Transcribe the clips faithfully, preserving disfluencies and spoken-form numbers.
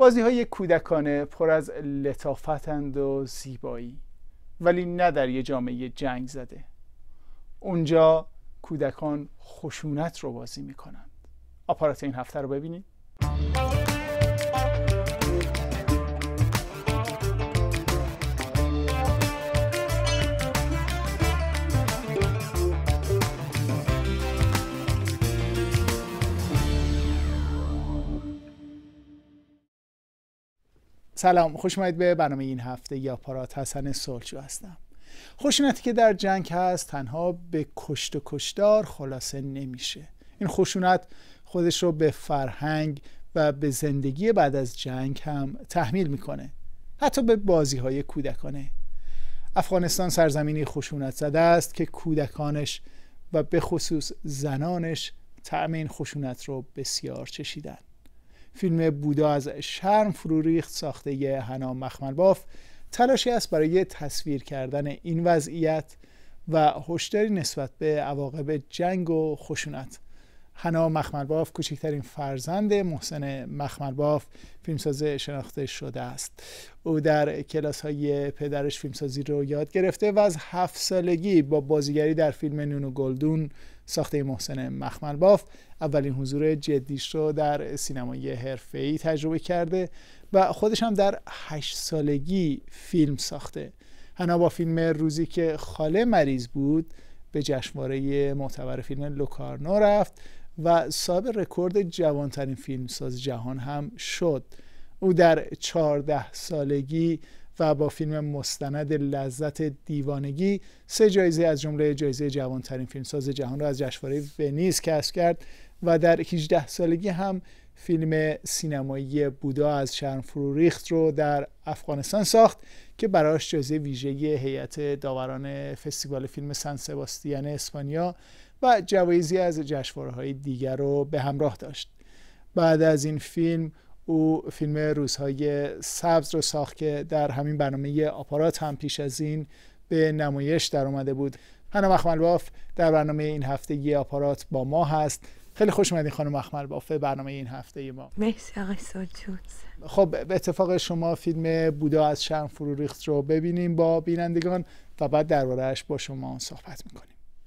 بازی‌های کودکانه پر از لطافتند و زیبایی، ولی نه در یه جامعه جنگ زده. اونجا کودکان خشونت رو بازی میکنند. آپارات این هفته رو ببینید. سلام، خوش اومدید به برنامه این هفته. یا آپارات، حسن صلحجو هستم. خشونتی که در جنگ هست تنها به کشت و کشتار خلاصه نمیشه. این خشونت خودش رو به فرهنگ و به زندگی بعد از جنگ هم تحمیل میکنه، حتی به بازی‌های کودکانه. افغانستان سرزمینی خشونت زده است که کودکانش و به خصوص زنانش طعم این خشونت رو بسیار چشیدن. فیلم بودا از شرم فرو ریخت ساخته ی حنا مخملباف تلاشی است برای تصویر کردن این وضعیت و هشداری نسبت به عواقب جنگ و خشونت. حنا مخملباف کوچکترین فرزند محسن مخملباف، فیلمساز شناخته شده است. او در کلاس‌های پدرش فیلمسازی رو یاد گرفته و از هفت سالگی با بازیگری در فیلم نونو گلدون ساخته محسن مخملباف اولین حضور جدیش رو در سینمای حرفه‌ای تجربه کرده و خودش هم در هشت سالگی فیلم ساخته. حنا با فیلم روزی که خاله مریض بود به جشنواره معتبر فیلم لوکارنو رفت و صاحب رکورد جوانترین فیلمساز جهان هم شد. او در چهارده سالگی و با فیلم مستند لذت دیوانگی سه جایزه از جمله جایزه جوانترین فیلمساز جهان را از جشنواره ونیز کسب کرد و در هجده سالگی هم فیلم سینمایی بودا از شرم فرو ریخت رو در افغانستان ساخت که براش جایزه ویژه هیئت داوران فستیوال فیلم سن سباستیان اسپانیا و جوایزی از جشنواره‌های دیگر رو به همراه داشت. بعد از این فیلم او فیلم روزهای سبز رو ساخت که در همین برنامه آپارات هم پیش از این به نمایش در اومده بود. حنا مخملباف در برنامه این هفته ی آپارات با ما هست. خیلی خوش اومدین خانم مخملباف به برنامه این هفته ما. مرسی آقای صلحجو. خب به اتفاق شما فیلم بودا از شرم فرو ریخت رو ببینیم با بینندگان و بعد درباره‌اش با شما صحبت میکنیم.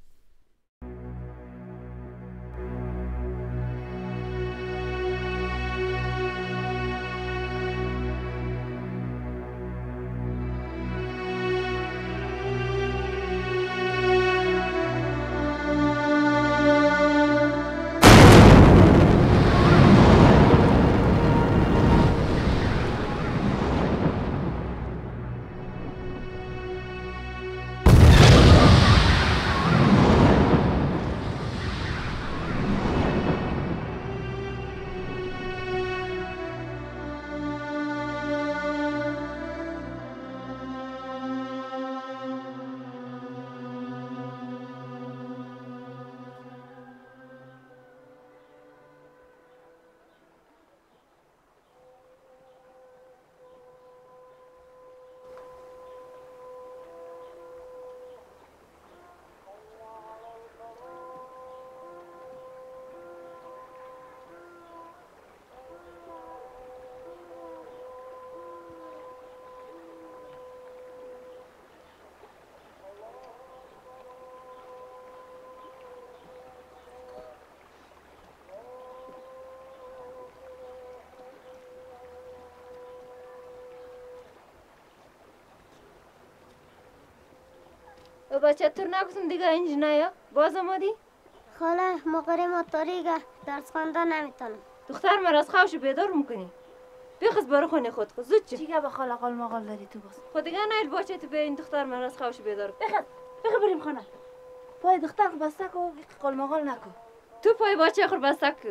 بابا چطور نگفتم دیگه اینج نیا؟ باز آمدی؟ خاله مقرم اتاریگه درس خواندن نمیتونم. دختر من از خوابش بیدار میکنی. بخز برو خونه خود خود زود چی؟ چیگه به خاله قال مقال داری تو باز؟ خود دیگه نیل باشه تو به این دختر من از خوابش بیدار. بخز بخز بریم خانه. پای دختر خو بسته کو قال مقال نکو. تو پای بچه خو بسته کو.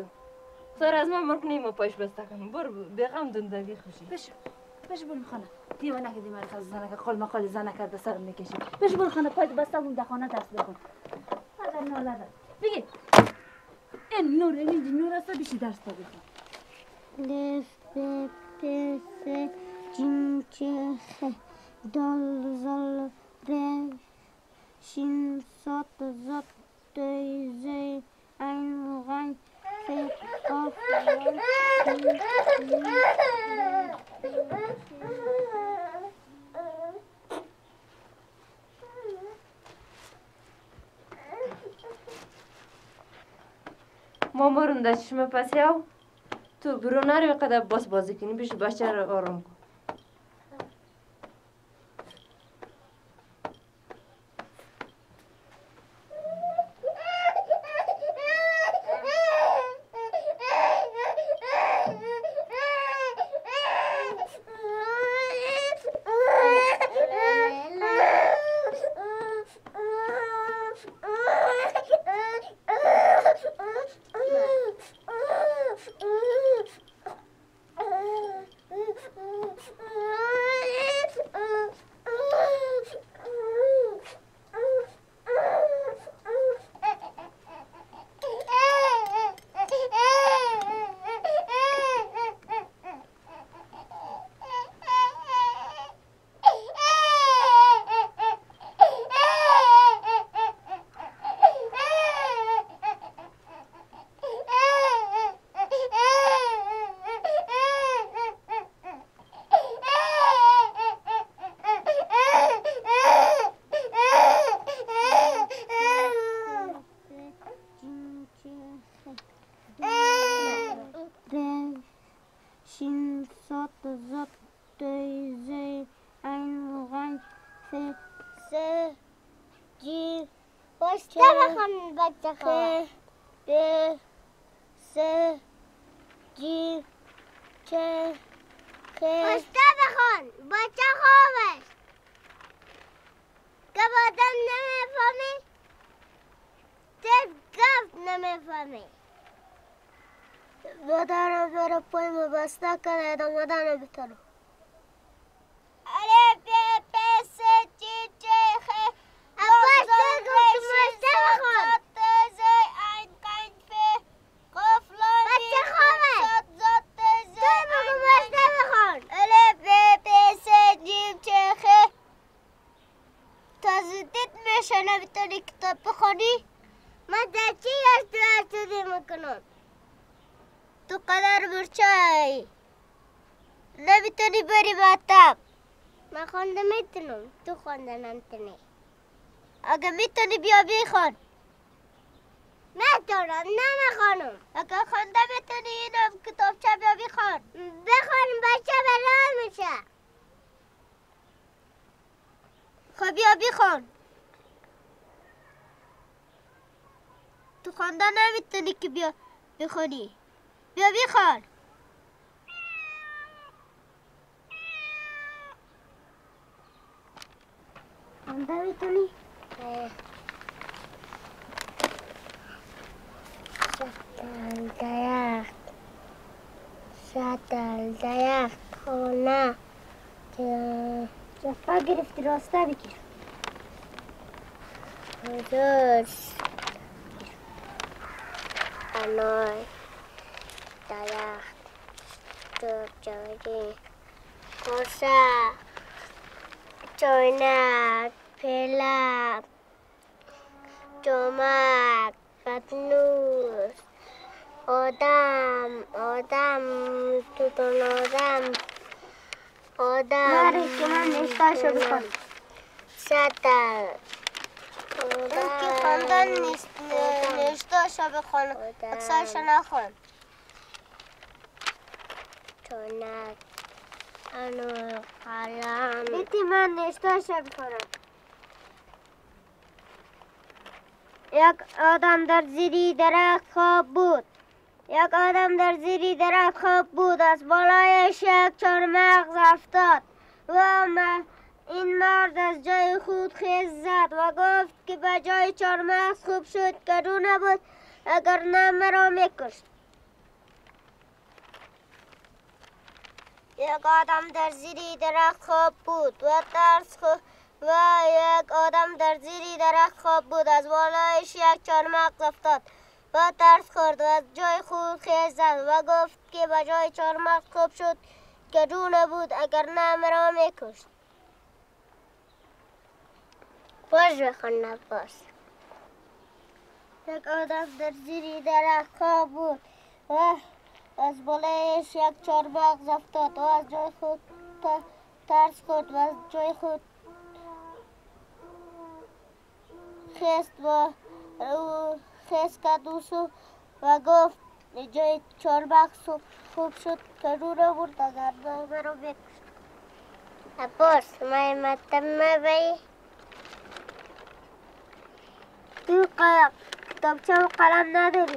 سر از ما مرکنیم و پایش بسته کنم. برو بغم دندگی خوشی. بش بش بریم خانه. دیوانه که دیمار خز زنه که قال مقال زنه کرده سر میکشی. بش بریم خانه پای بسته اون دخانه درس بخون. اگر ناله بگی این نور این نور است بیشی درس بخون. لف ت س جیم چه خ دال زال ر شین صاد زاد ت ز عین غین ف قاف ما برون در چشم پسی ها تو برون نری قدر باس بازی کنی بیش بچه رو آرام کن. مادرم برای پای ما بسته کنه دا مادرم بترم اره بی بی سی جی جی خی عباس تو گفت مشته بخون بچه خوابه تو بگو مشته بخون اره بی بی سی جی جی خی تا زدید میشه نمیتونی کتاب بخونی من در چی هست تو هستودی میکنم تو قدر برچایی نمیتونی بری مکتب من خونده میتونم تو خونده نمیتونی اگه میتونی بیا بیخون میتونم نمیخونم اگه خونده میتونی اینم کتابچه بیا بیخون بخون بچه بلال میشه خب بیا بیخون تو خونده نمیتونی که بیا بخونی بیا بیخوان خونده میتونی؟ شتل درخت شتل درخت خونه جفا گرفتی راسته بگیر درست انای درخت دو جایی کوسه چوینک پلک جمک پتنوس آدم آدم توتون آدم آدم ماری که من نشتاشو بخون شتل این که خواندن نشتاشو بخون اکسرشو نخون چونک انو قلم بیتی من نشتاشو بخونم یک آدم در زیری درخت خواب بود یک آدم در زیری درخت خواب بود از بالایش یک چارمغز افتاد و این مرد از جای خود خیز زد و گفت که به جای چارمغز خوب شد که رو نبود اگر نه مرا میکشت یک آدم در زیری درخت خواب بود و ترس خو... و یک آدم در زیری درخت خواب بود از بالایش یک چارمغز افتاد و ترس خورد و از جای خود خیز زد و گفت که به جای چارمغز خوب شد که رو نبود اگر نه مرا میکشت باز بخون نباز یک آدم در زیری درخت خواب بود و از بالایش یک چارمغز افتاد و از جای خود ترس خورد و از جای خود خیست و خیست کرد و و گفت جای چاربخ خوب شد که رو رو برد اگر نامه رو بکشت. عباس مای مطب مبایی تو کتابچه و قلم نداری؟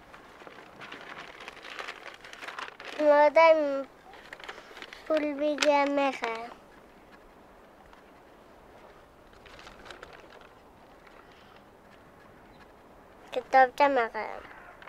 مادر پول بگه میخرم. کتابچه میخرم.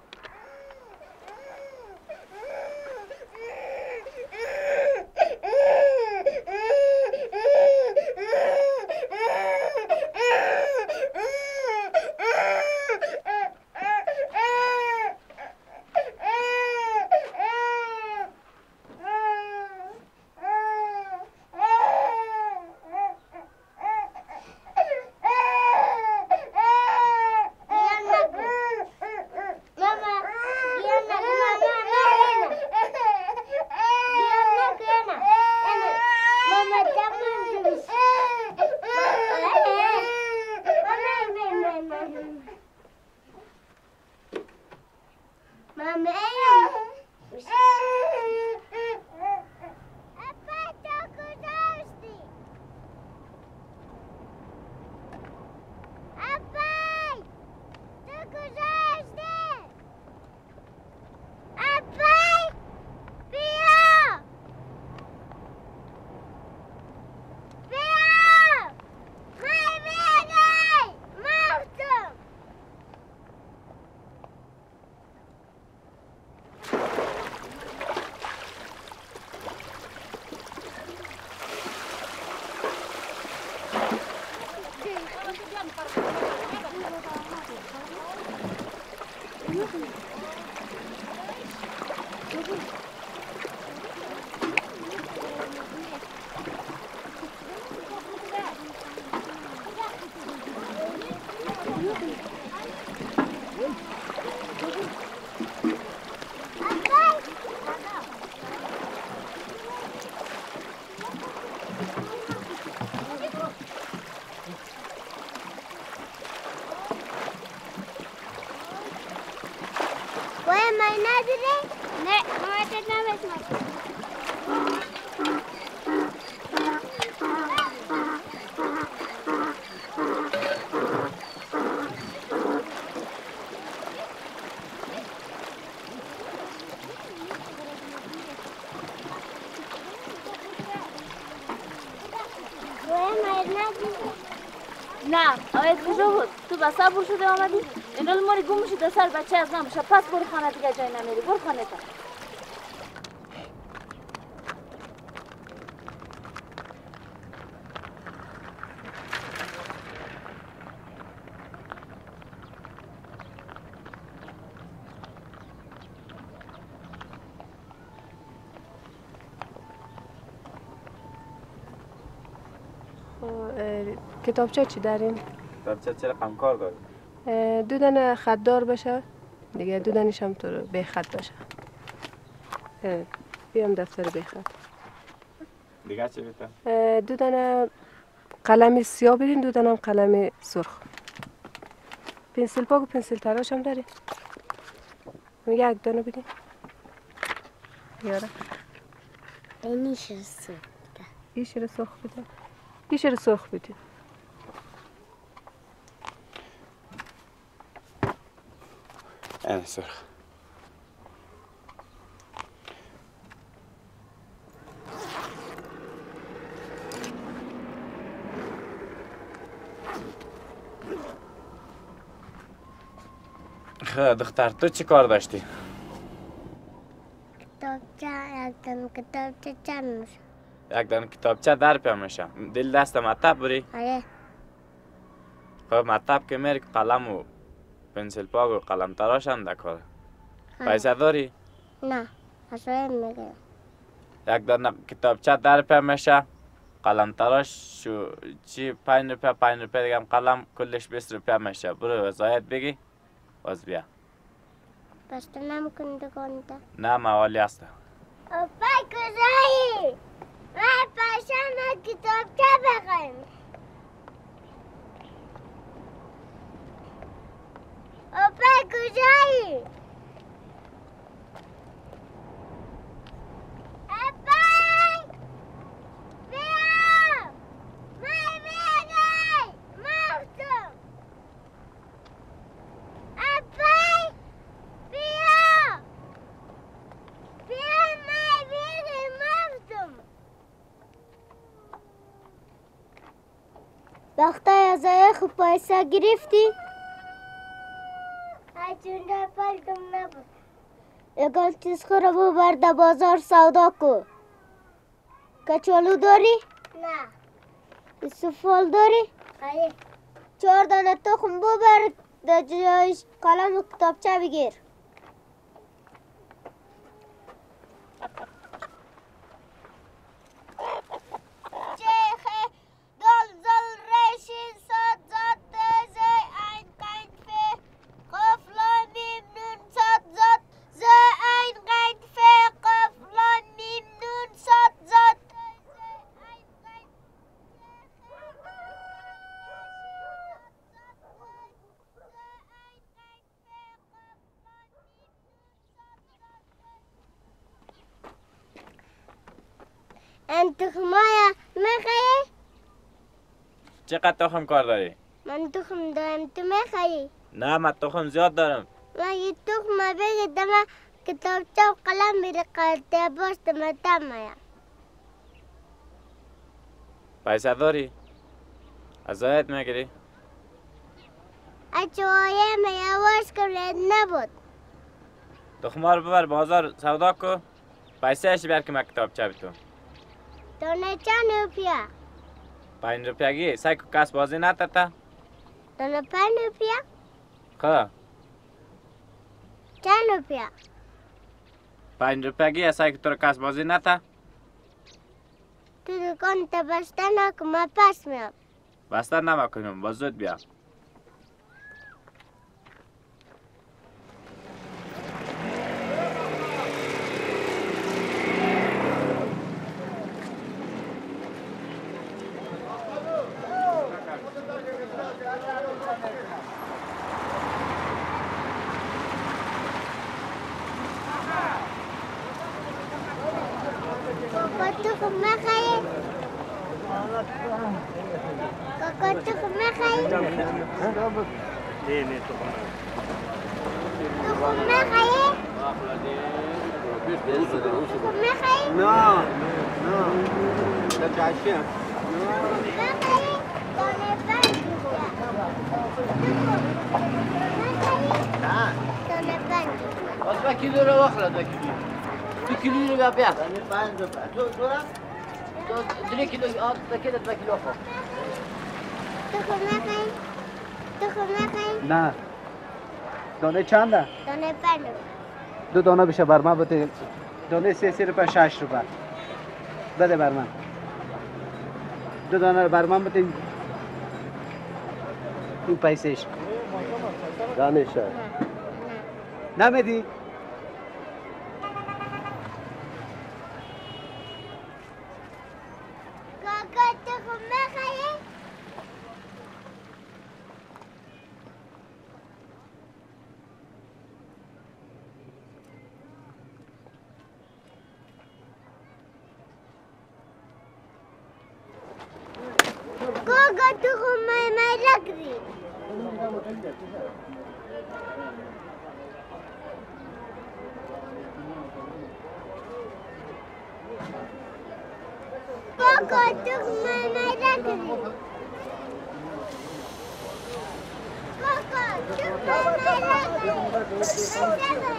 نه آید کجا بود؟ تو بسا بور شده آمدی؟ این رول موری گم شده سر بچه از من بشه پس برو خانه دیگه جای نمیری برو خانه تا کتابچه چی دارین؟ کتابچه چه رقم کار داریم؟ دو دانه خطدار باشه دیگه دو دانش هم تو به خط باشه. بیام دفتر به خط. دیگه چی بیتن؟ دو دانه قلم سیاه بدین دو دانه هم قلم سرخ. پنسیل پاک و پنسیل تراش هم داری؟ میگه یک دانه بدین. یاره. اینی شیر سرخ بده. این شیر سرخ بده. این شیر سرخ بده. این سرخ. خیلی دختر تو چی کار داشتی؟ کتابچه یک دانه کتابچه چند میشه؟ یک دانه کتابچه در پیا میشه. دل دست مطب بری؟ آره. خب مطب که میری قلم و پنسیل پاک و قلم تراش هم دکاره. پیسه داری؟ نه. اصلا میگه. یک دانه کتابچه در پیا میشه. قلم تراش شو چی پنج روپیه پنج روپیه دیگه هم قلم کلش بیست روپیه میشه. برو وضعیت بگی باز بیا. پس تو نمیکنی دکان تا؟ نه موالی هسته. اپای کجایی؟ من پاشم کتابچه بخوایم. اپای کجایی؟ وقتا از خوب پیسه گرفتی؟ چون پلتم نبود. یکان چیز خورا ببر در بازار سودا کو. کچالو داری؟ نه. سفال داری؟ آره. چهار دانه تخم ببر در جایش قلم و کتابچه بگیر. تخمایا میخوایی؟ چقدر تخم کار داری؟ من تخم دارم، تو میخوایی؟ نه من تخم زیاد دارم. من یه تخم بگی دم کتابچه و قلم میره قرده باش دمتم مایا. پیسه داری؟ از آیت میگیری؟ اچه آیه میواش کرد نبود. تخما رو ببر بازار سودا کو. پیسه اش بیار که من کتابچه بیتون. دانه چند روپیا؟ پنج روپیگی سعی کو کس بازی نتتا؟ دانه پنج روپیا؟ خواه چند روپیا؟ پنج روپیگی سعی کو تو رو کس بازی نتا؟ تو دکان تا بسته نکن من پس میام. بسته نمکنم با زود بیا. تخم میخوایی؟ کاکا تخم میخوایی؟ تخم میخوایی؟ تخم میخوایی؟ نه نه نتعشم میخوایی؟ دانه پنج روپیا. نه دانه پنج روپیا. از دو کیلو رو بخورد دو کیلو دو کیلو رو بیا دانه پنج روپیا. تو دورم تو دو کیلو آد دکه دو کیلو خو. تخم میخوایی؟ تخم میخوایی؟ نه دانه چنده؟ دانه پنج روپیا. دو دانه بشه بر من بده. دانه سه سی روپیا شش روپیا بده بر من. دو دانه بر من بده. این پیسهش دانشه نمیدی؟ کاکا تخم میخوایی؟ کاکا تخم میلکری. Kaka tخم میلکری. کاکا تخم میلکری.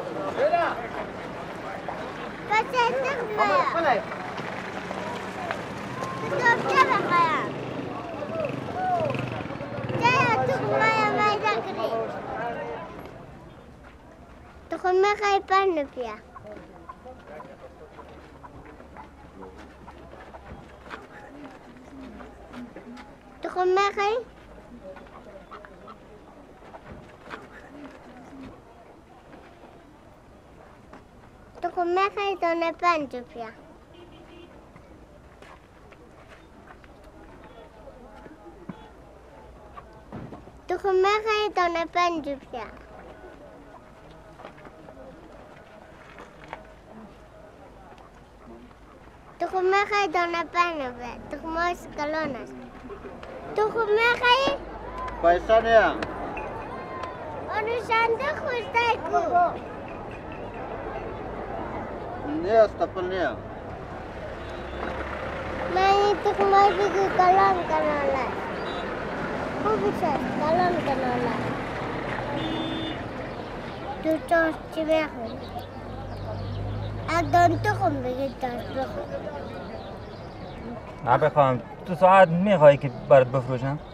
کسی تخم میلکری. کتابچه بخوایم. جای تخم میلکری. تخم میخوای پنج روپیا. تخم میخوای؟ تخم میخوای دانه پنج روپیا. تخم میخوای دانه پنج روپیا. تخم میخوای دانه پنج روپیا. تخم های سکلان است. تخم میخوایی؟ پیسه نیم آنو شنده خوشته کو. نیست تپل نیم من این تخم های بگو کلان کلان است. خوبی شد سلام دلاله دو چهار چی بخوری اگدان تخم بگید داشت بخور نه بخوام تو ساعت میخوایی که برات بفروشم؟ نه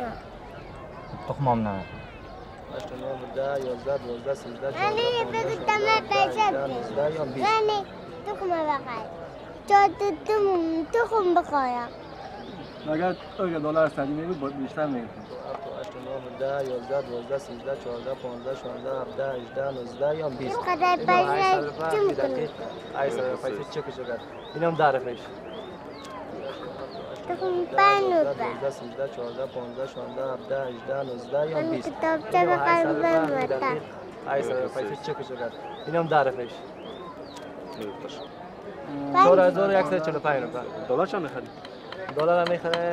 تخمام نه هشت نه ده یازده دوازده سیزده علی بگو دمه پیسه بگید رانی تخم بخواه چهار تخم بخوایم اگر اگر دلار صدی میگید باید بیشتر میگید هشت نه ده یازده دوازده سیزده چهارده پانزده شانزده هفده هجده نوزده یا بیست اینقدر پیسه چی میکنی؟ ای سر پیسه چک شد اینم درفش تخم پنو با دوازده سیزده چهارده پانزده شانزده هفده هجده نوزده یا من بیست کتاب چه بخوایم بمتن ای سر پیسه چک شد اینم درفش پنج چهار هزار و صد و چهل و پنج روپیه دلار چند میخری؟ دلار هم میخره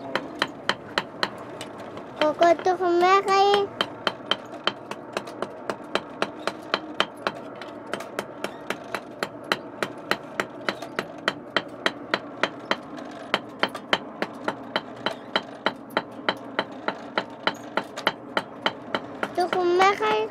کوکو تخم میخوایی؟ تخم میخوایی؟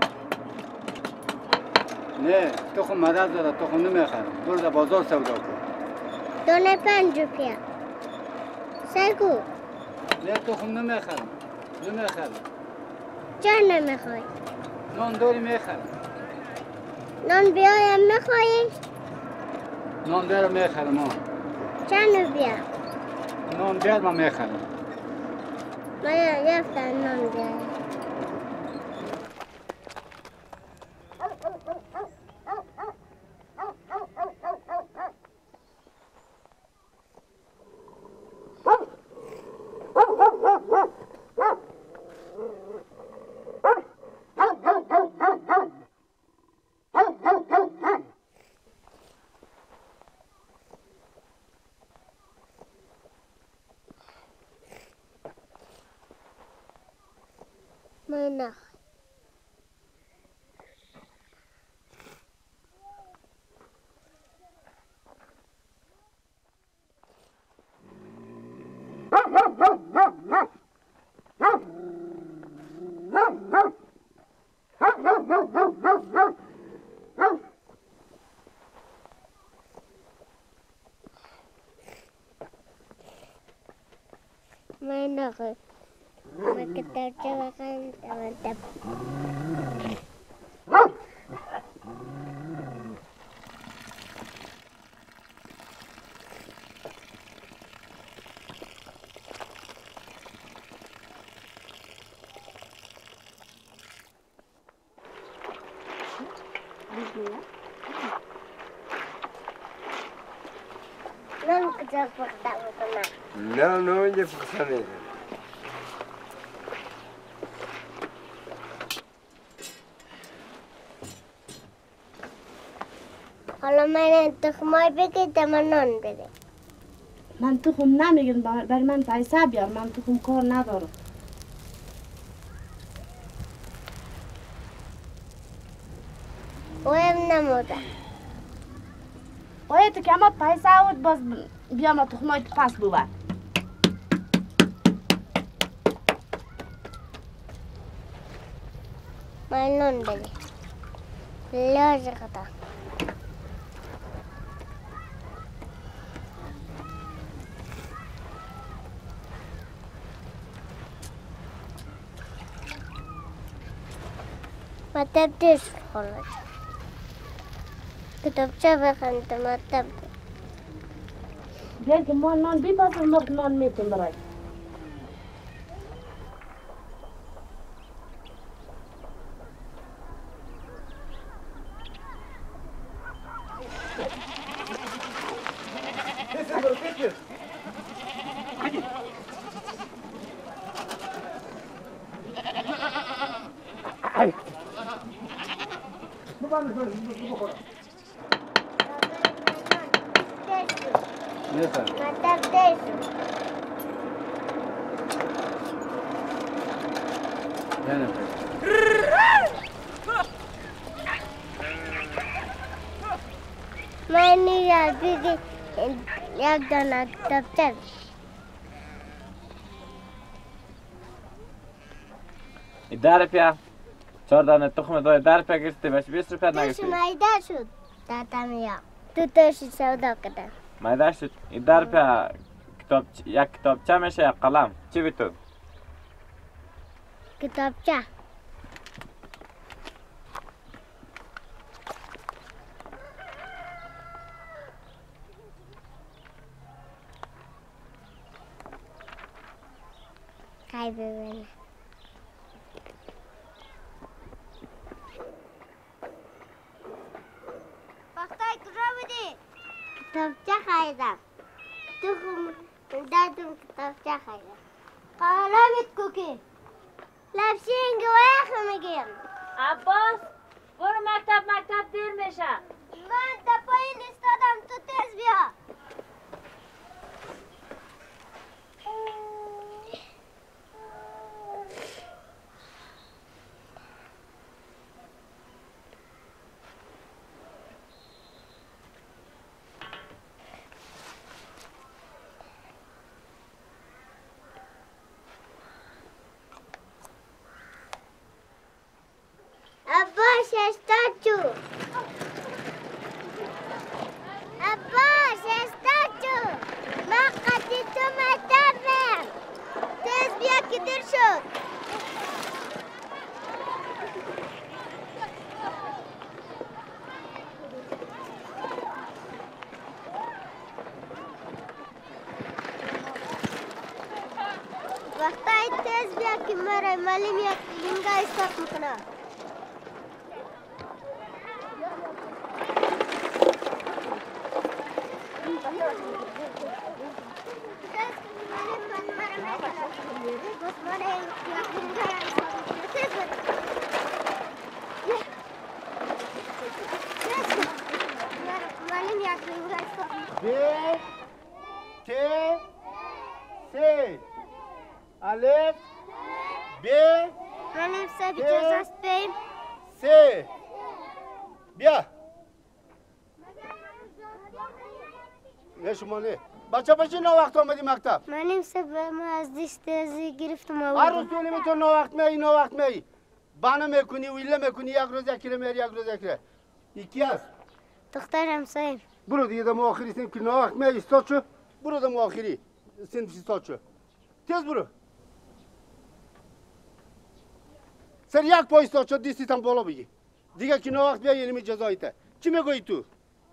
نه تخم مدد داره تخم نمیخرم برو در بازار سودا کن دونه پنج روپیه سرکو نه تخم نمیخرم نمیخرم چرا نمیخوای؟ نان داری میخرم نان بیایم میخوایی؟ نان دارم میخرم ها چند بیا؟ نان بیار من میخرم من یفتم نان بیایم من نخوای من نخوای من کتاب چه بخوایم تمام نان کجا پخته میکنم نه نه اینجا پخته میکنم حالا من تخمای بگید من نان بده من تخم نمیگم برای من پیسه بیار من تخم کار ندارم اویم نموده آیا تو که ما پیسه بود باز بیا ما تخمای تو پس ببر من نان بده لازم خدا مطب دیش خورد کتاب چه بخند مطب بیا که ما نان بی پس ما نان میتون برای مطب دیش من نیاد بگی یک دانه کتاب چه ده روپیه چهار دانه تخم دای ده روپیه گرفتی بهش بیست روپیه توش نگرفتی مایده شد دادم یا تو توش سودا کردم مایده شد این ده روپیه کتاب یک کتابچه میشه یک قلم چی بی تو؟ کتابچه خیلی ببینه وقتای کجا بودی؟ کتابچه خریدم تو خون دادم کتابچه خریدم قلمت کوکی لبشین گواه میگیم عباس برو مکتب مکتب دیر میشه من تا پایین ایستادم تو تیز بیا Abbas estacu. Abbas estacu. Makat itu matamen. Tez bia kidir shud. Vaqtay tez bia ki mara malim yak linga istak mukna. B T C Alef B Benim size bir ceza isteyeyim. C بیا نه شما نه بچه بچه نا وقت آمدی مکتب من امسه به ما از دیست ازی گرفتم هر روز تو نمیتون نا وقت میایی نا وقت میایی بانه میکنی ویله میکنی یک روز یکی میاری یک روز یکی یکی هست دختر همسایه برو دیگه دم آخری سیم که نا وقت میایی استاد شو برو دم آخری سیم استاد شو تیز برو سر یک پای استاد شو دیستی تم بالا بگی دیگه که نا وقت بیایی یعنی جزایته چی میگویی تو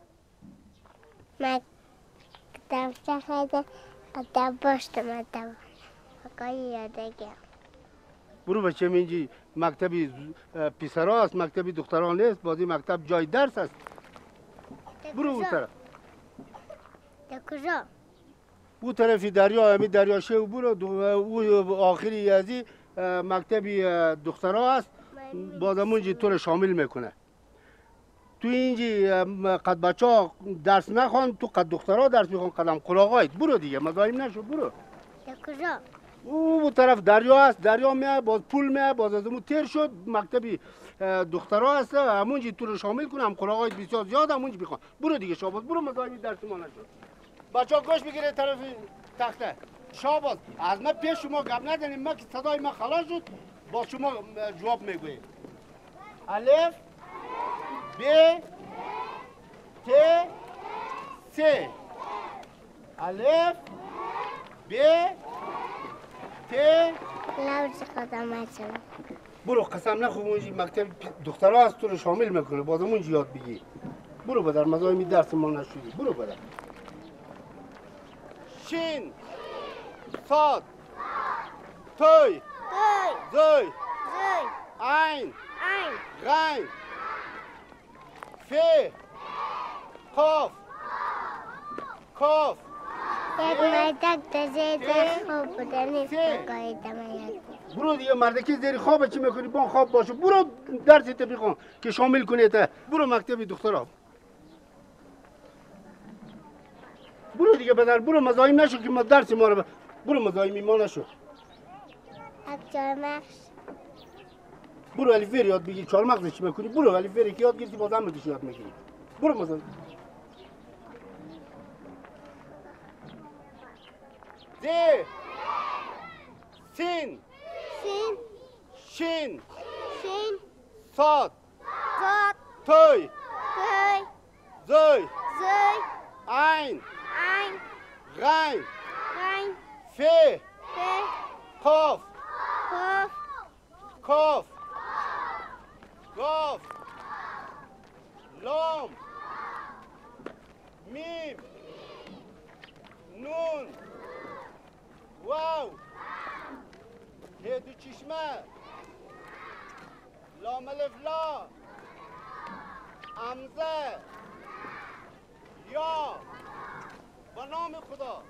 من کتابچه خیلی کتاب باشتم ادام اقای یاده گیم برو بچه منجی مکتبی پیسرا است مکتبی دختران نیست بازی مکتب جای درس است برو اون طرف در کجا؟ او طرفی دریا همی دریا شو برو او آخری ازی مکتبی دخترا است بازمونجی تو رو شامل میکنه تو اینجی قد بچه ها درس نخوان تو قد دخترها درس میخوان قدم قلاغایت برو دیگه مزاحم نشو برو در کجا؟ او طرف دریا است دریا میاد باز پول میاد باز از اون تیر شد مکتبی دخترها هست همونجی تو رو شامل کنه هم قلاغایت بسیار زیاد همونجی بخوان برو دیگه شاباز برو مزاحم درس ما نشو بچه ها گوش بگیره طرف تخته شاباز از من پیش شما گپ نداریم من که صدای من خلاص شد با شما جواب میگوییم الف ب ت س الف ب ت لوز قدم هستم برو قسم نخور اونجی مکتب دخترها هست تو رو شامل میکنه باز اونجی یاد بگی برو بدر مزاحم درس ما نشدی برو بدر شین صاد توی توی زوی زوی عین عین غین ف قاف کاف یک مردک در زیر خواب بوده نیست بگاهی دمه برو دیگه مردکی زیر خواب چی میکنی بان خواب باشه برو درس بخون که شامل کنی تا برو مکتب دخترها برو دیگه بدر برو مزاحم نشو که ما درس ما رو برو مزاحم ما نشو اکجار مخش برو الف ب یاد بگیر چهار مغز چی میکنی برو الف ب که یاد گرفتی باز هم میگی یاد میگیری برو مزاحم ز سین سین ش شین شین صاد صاد توی توی زوی زوی عین عین غین غین فی فی قاف قاف کاف قاف لام میم نون واو هی دو چشمه لام الف لا همزه یا به نام خدا.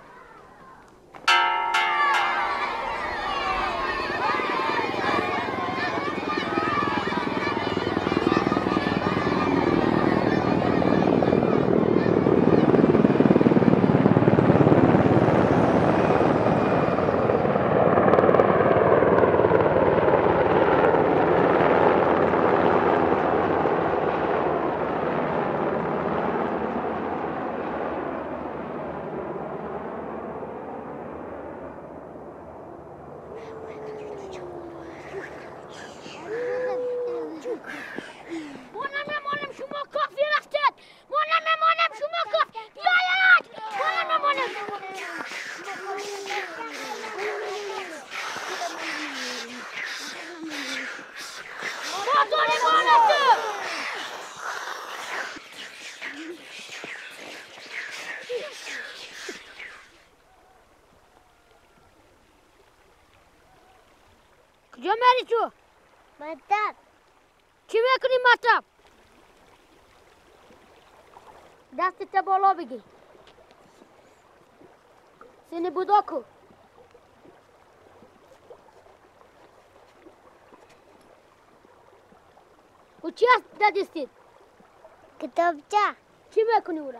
کجا میری تو؟ مطب. چی میکنی مطب؟ دستت بالا بگی. سینی بودا کو. او چی هست در دستت؟ کتابچه. چی میکنی او را؟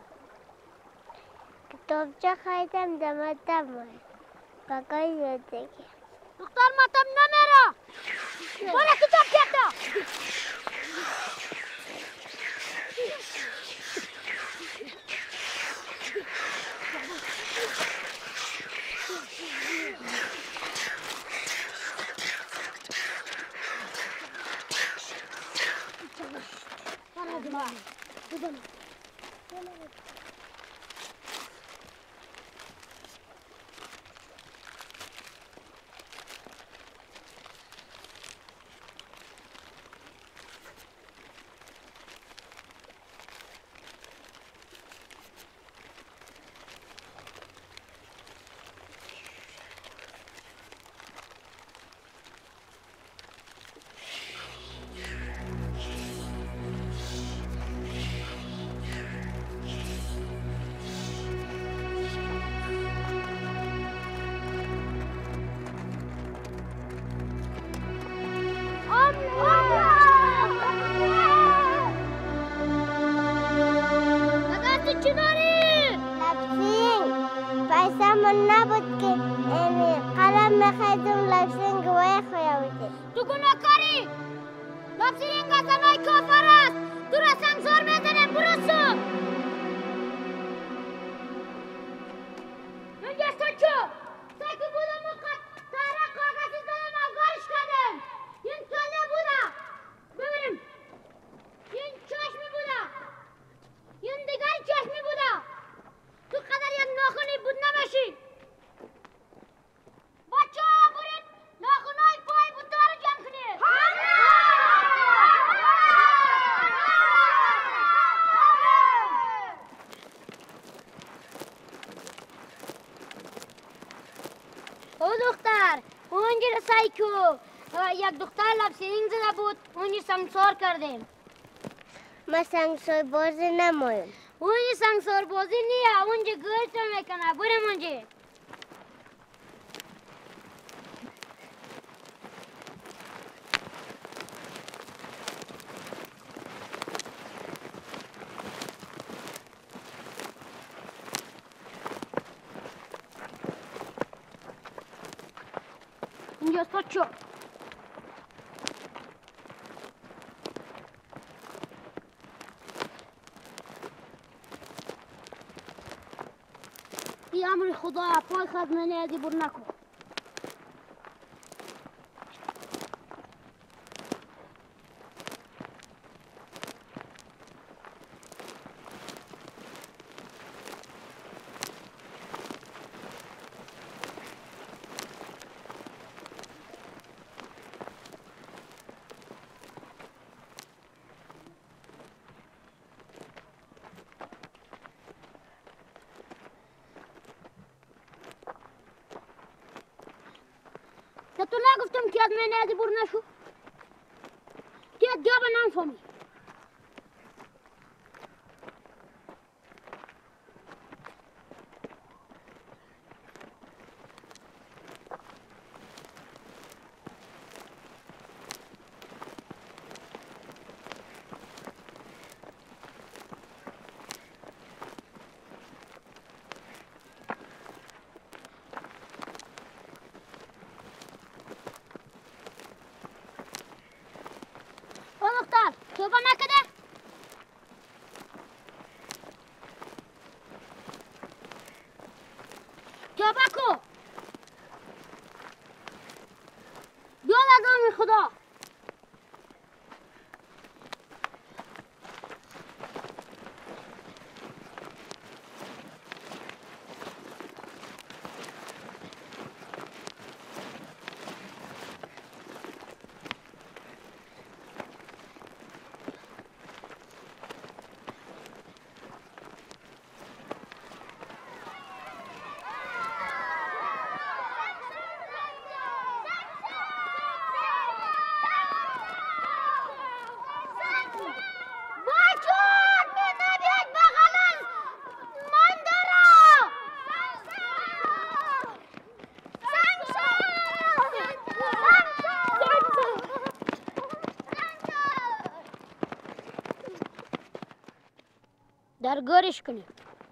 کتابچه خریدم در مطب مای. کاکای یاد دیگه. دختر مطب نمیره. بالا کتاب کتا. نبود که قلم بخریدم لبسینگ وای خویاویده. تو گناهکاری! لبسینگ از زنای کافر است. تو را سمسار میزنم برو سو. اینجا تو چو؟ ساکی بودم و تهره کاغذی زدم افغارش کردم. این کله بوده. ببینیم. این چشمی بوده. این دیگر چشمی بوده. تو قدر یک ناخونی بود نباشی. بچه ها برید ناخونای پای بوده رو جمع کنید. او دختر اونجا رسایی کو یک دختر لبسینگ زده بود اونجا سنگسار کردیم. ما سنگسار بازی نمایم. اونجا سنگسار بازی نیه اونجا گرد رو میکنه. بریم اونجا. اینجا سچو. ای امر خدا پای خود منی ازی بر نکن. تو نگفتم که از من ندی بور نشو که جا به نفهمی توبه نکده توبه کو بیاد از آن خدا در گارش کنیم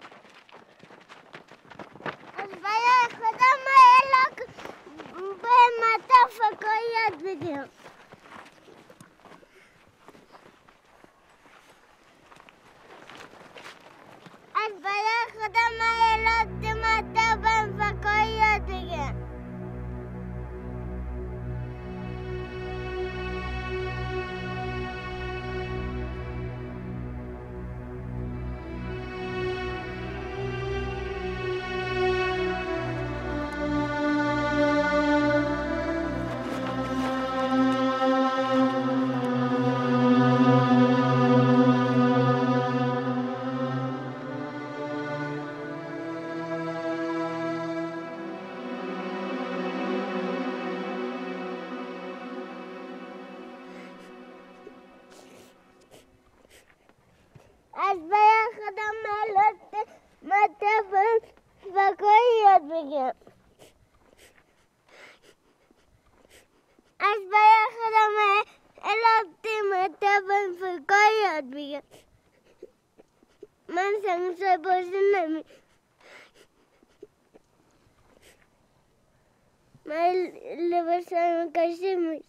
از برای خدا ما الاک به متفقیت بدیم از برای خدا ما الاک به متفقیت بدیم از برای خودم ملت متفن فکایی یاد بگم از برای خودم ملت متفن فکایی یاد بگم من سنگسای بازی نمی من لباسم کشی می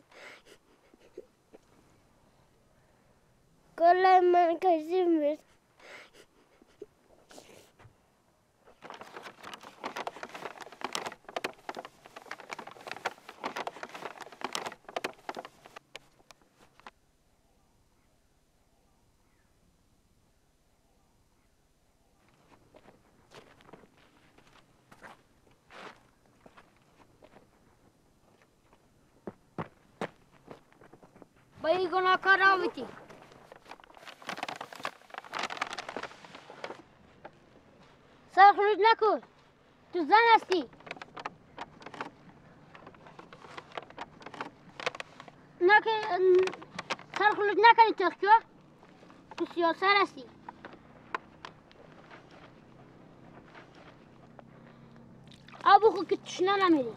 کلای من کشی می با این گناهکار آمیتی سر خروج نکن تو زن هستی نکه سر خروج نکنی تو تو سیاسر هستی آبو خود که تشنه نمیری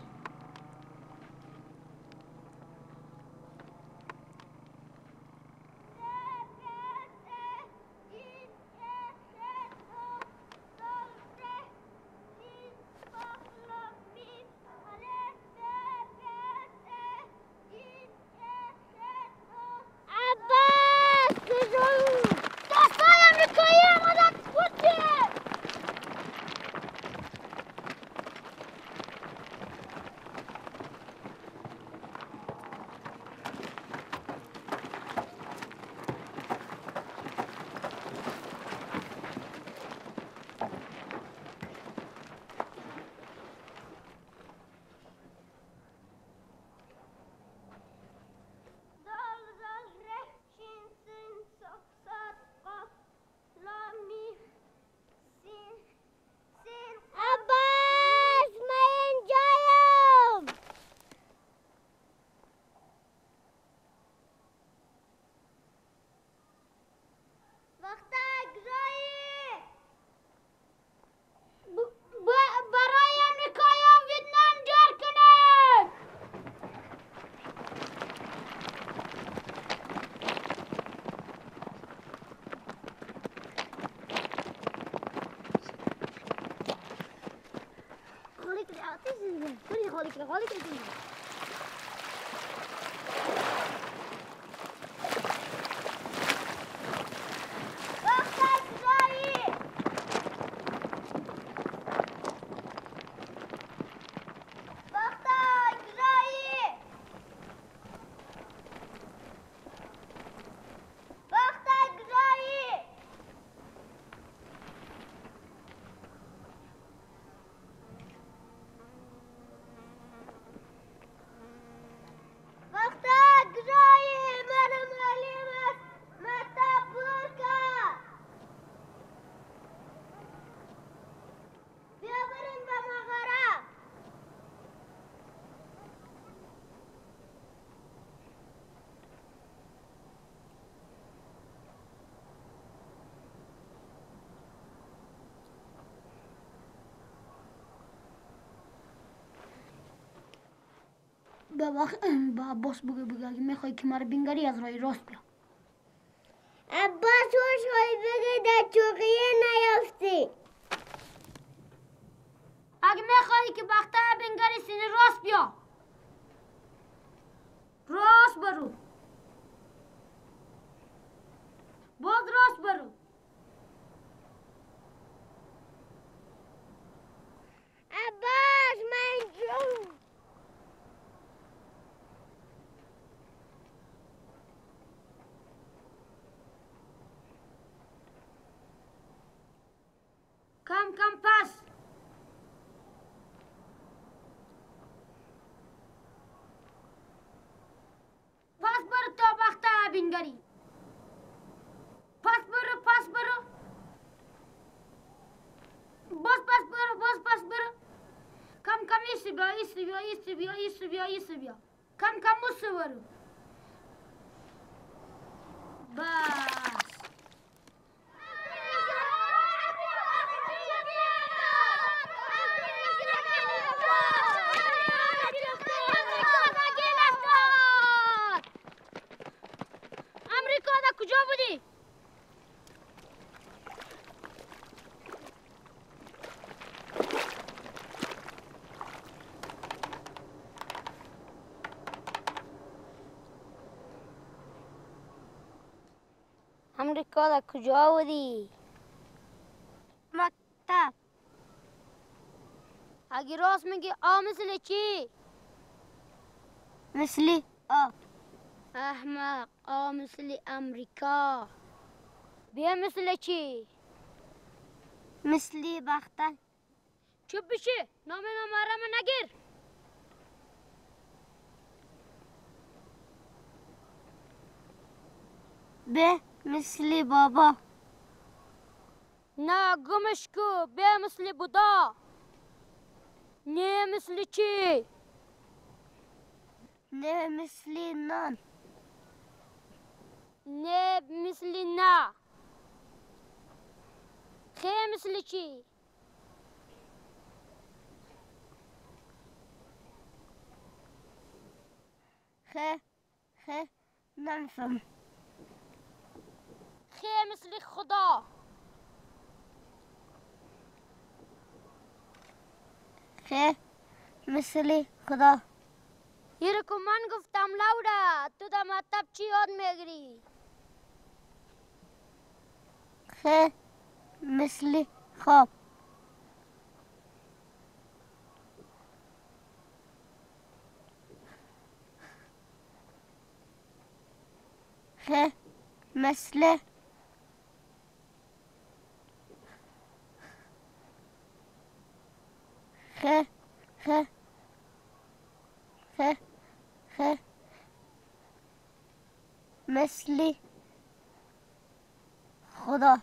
آتیش دیگه بری خالی که خالی که دیگه به وقت به عباس بگه بگه اگه میخوای که مرا بینگری از راه راست بیا. عباس خوش خواهی بگه در چوقیه نیافتی. اگه میخوای که بخته بینگری سینه راست بیا. راست برو. باز راست برو. عباس من جون کم کم پس پس برو تا بخته بینگری پس برو پس برو باز پس برو باز پس برو کم کم ایسی بیا ایسی بیا ایسی بیا ایسی بیا ایسی بیا کم کم موسی برو بس امریکا دا کجا بودی؟ امریکا دا کجا بودی؟ مکتب. اگه راست میگی آ مثل چی؟ مثلی آ. احمق آ مثل امریکا. بیا مثل چی؟ مثلی بختک. چوب بشه نام نامرم نگیر. به مثلی بابا. نه گمش کو بیا مثل بودا. نه مثل چی؟ نه مثلی نان. نه مثل نه. خی مثل چی؟ خه خه نمیفهم. خی مثل خدا. خه مثل خدا. یه کو من گفتم لودا تو در مطب چی یاد میگیری؟ خه مثل خواب. خه مثل خه خه خه خه مثل خدا.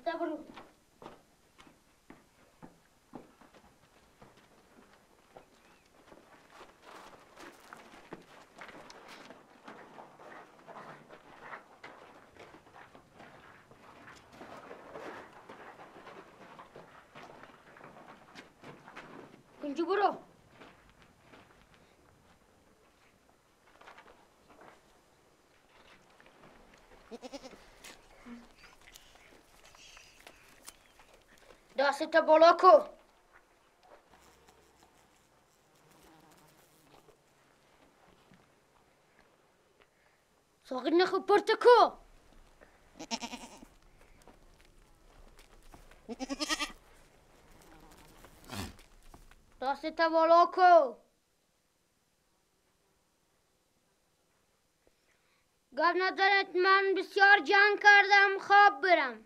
دسته برو. اینجا برو. دستت بالا کو. ساقی نخو پرت کو. دستت بالا کو. گفت ندارد من بسیار جنگ کردم خواب برم.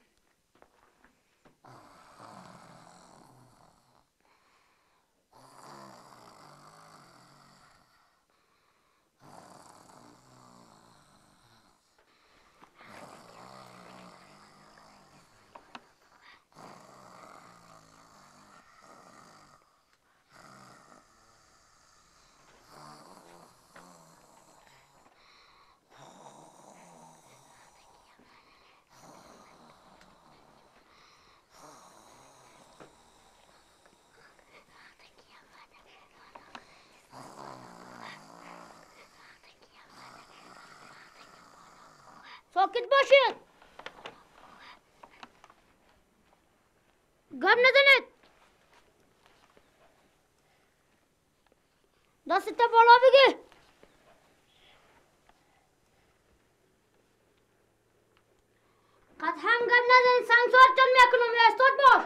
ساکت باشید. گپ نزنید. دستت بالا بگی. قطعا گپ نزنید. سنگسارتون میکنم. استاد باش.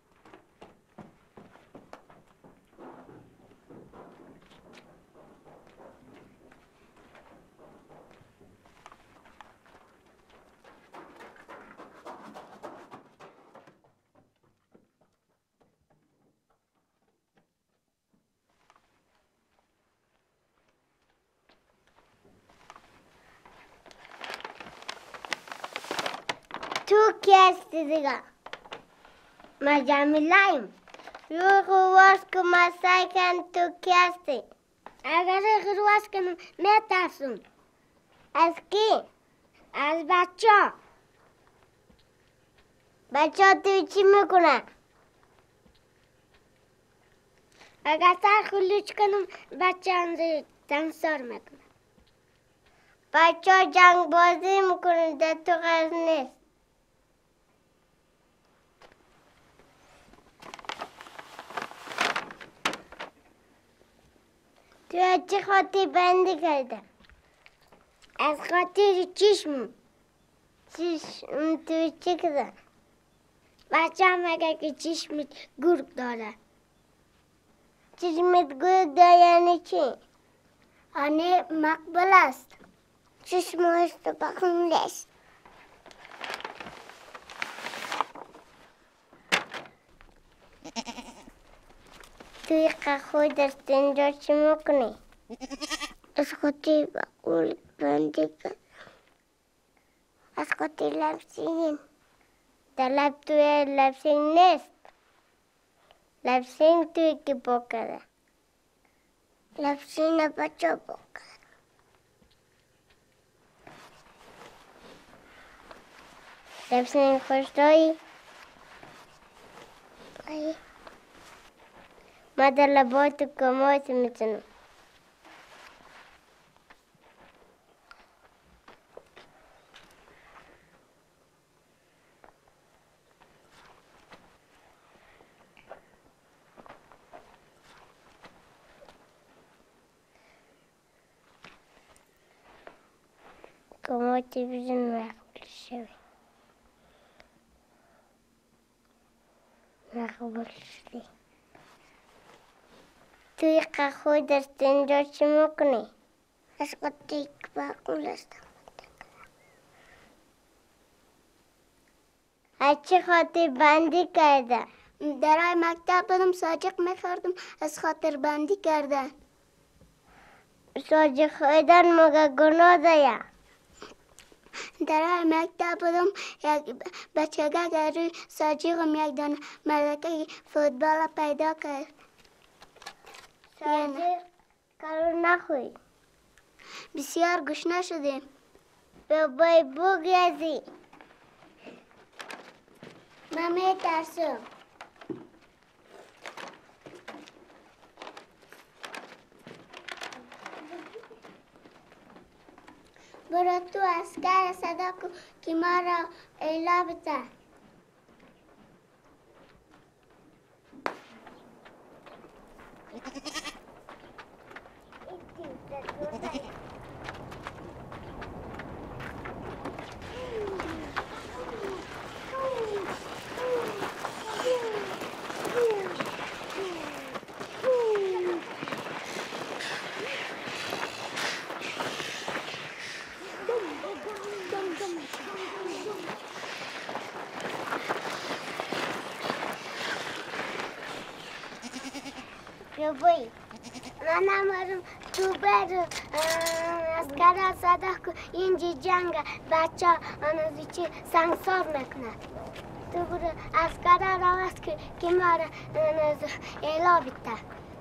تو کی هستی دیگه؟ ما جمیلاییم. روی خواست که ما سعی کن. تو کی هستی؟ اگر خواست کنم میترسم. از کی؟ از بچه. بچه تو چی میکنه؟ اگر سر خلوچ کنم بچه انزه تنسار میکنه. بچه جنگ بازی میکنه. در تو غرض نیست. تو از چه خاطر بندی کرده؟ از خاطر چشم. چشم تو چی کده؟ بچه هم اگر که چشمت گرگ داره. چشمت گرگ داره یعنی چی؟ یعنی مقبل است. چشم هست بخون است. توی قهوه دست اینجا چی میکنی؟ از خاطر بقول بندی کرد. از خاطر لبسین. در لب توی لبسین نیست. لبسین توی که با کرده. لبسین بچه با کرده. لبسین خوش دایی؟ بایی ما در لبات و کمات میتونم. کماتی بزن مقبول شوی. مقبول شدی. توی قهوه دست اینجا چی میکنی؟ از خاطر که بقول هستم. از چه خاطر بندی کرده؟ درای مکتب بدم ساجق میخوردم از خاطر بندی کرده. ساجق خوردن مگه گناه داره؟ در مکتب بودم یک بچه که روی ساجیغم یک دانه ملکه فوتبال پیدا کرد. ساجیغ کارو نخوی. بسیار گشنه شدیم. بابای بگذی. من میترسم. برو تو اسکر صدا کن که ما را ایلا بده. بایی من امارم تو بر اسکر صدا کن اینجا جنگ بچه آنازی چی سنگسار میکنه. تو برو اسکر را وست که ما را ایلا بیده.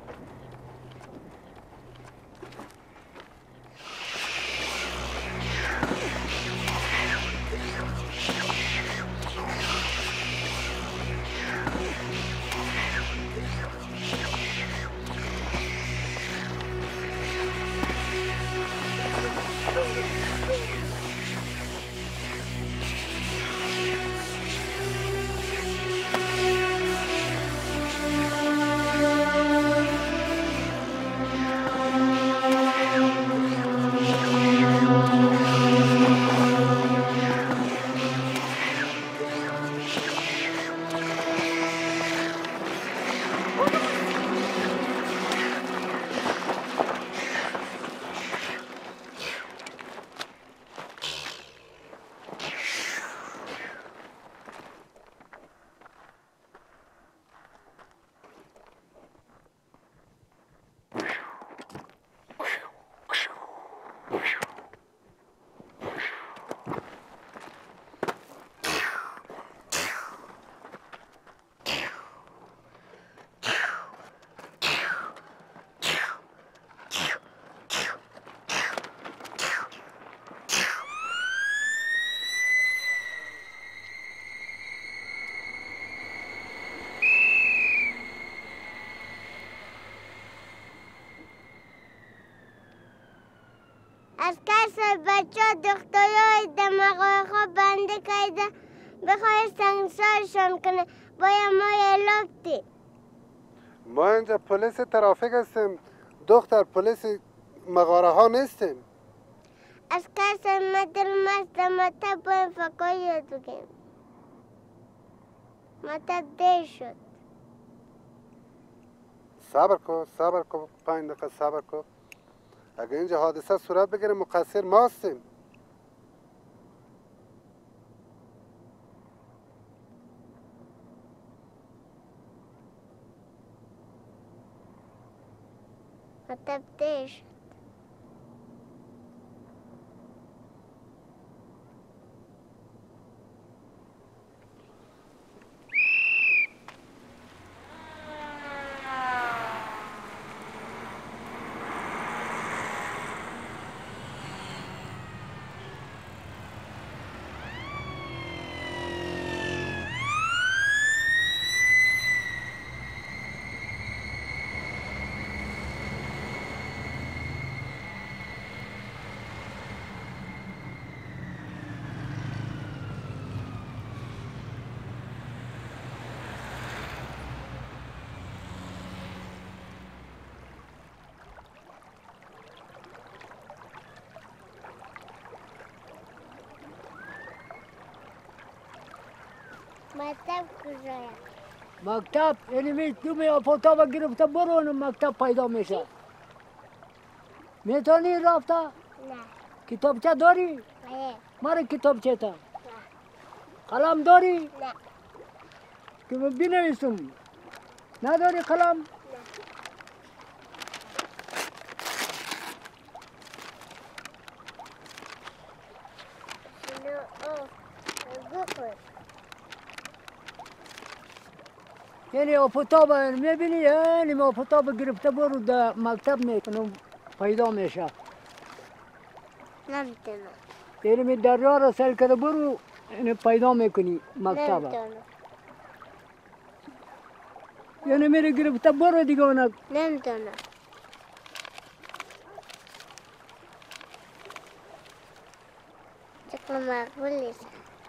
از کس بچه دخترای دماغای خواب بنده کهیده بخواه سنگسارشان کنه باید ما یلوکتی. ما اینجا پلیس ترافیک هستیم دختر، پلیس مغاره ها نیستیم. از کس ما دل مست مطب باید فکای یاد بگیم. مطب دیر شد. صبر کن صبر کن پنج دقیقه صبر کن. اگر اینجا حادثه صورت بگیره مقصر ما هستیم. مطب دیر شد. مکتب کجاست؟ مکتب اینمی تو می آفوتا گرفته برو مکتب پیدا میشه. میتونی رفته؟ نه. کتابچه داری؟ نه. ماره کتابچه تا؟ نه. قلم داری؟ نه. که بنویسم. نداری قلم؟ نه. یعنی آفتاب میبینی یعنی آفتاب گرفته برو در مکتب میکنم پیدا میشه. نمیتونم. یعنی می دریا را سل کرده برو یعنی پیدا میکنی مکتب. نمیتونم. یعنی میره گرفته برو دیگه اونک. نمیتونم. چکم مقبول نیست.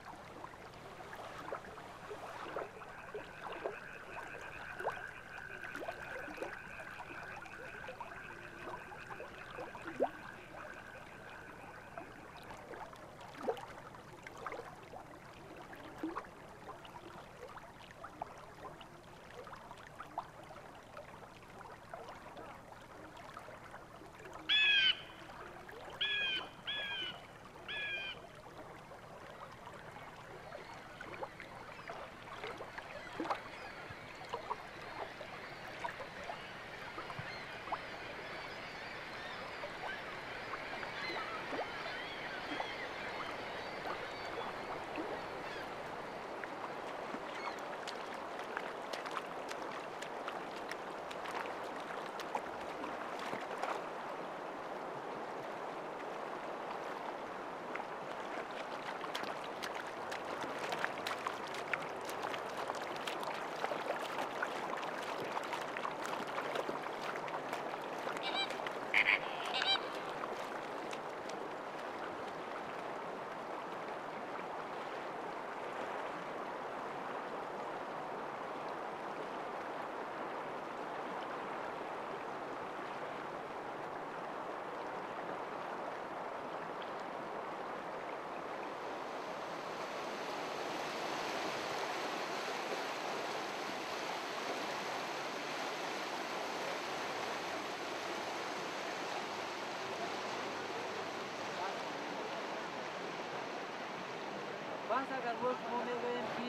بس اگر روز ما میگوییم که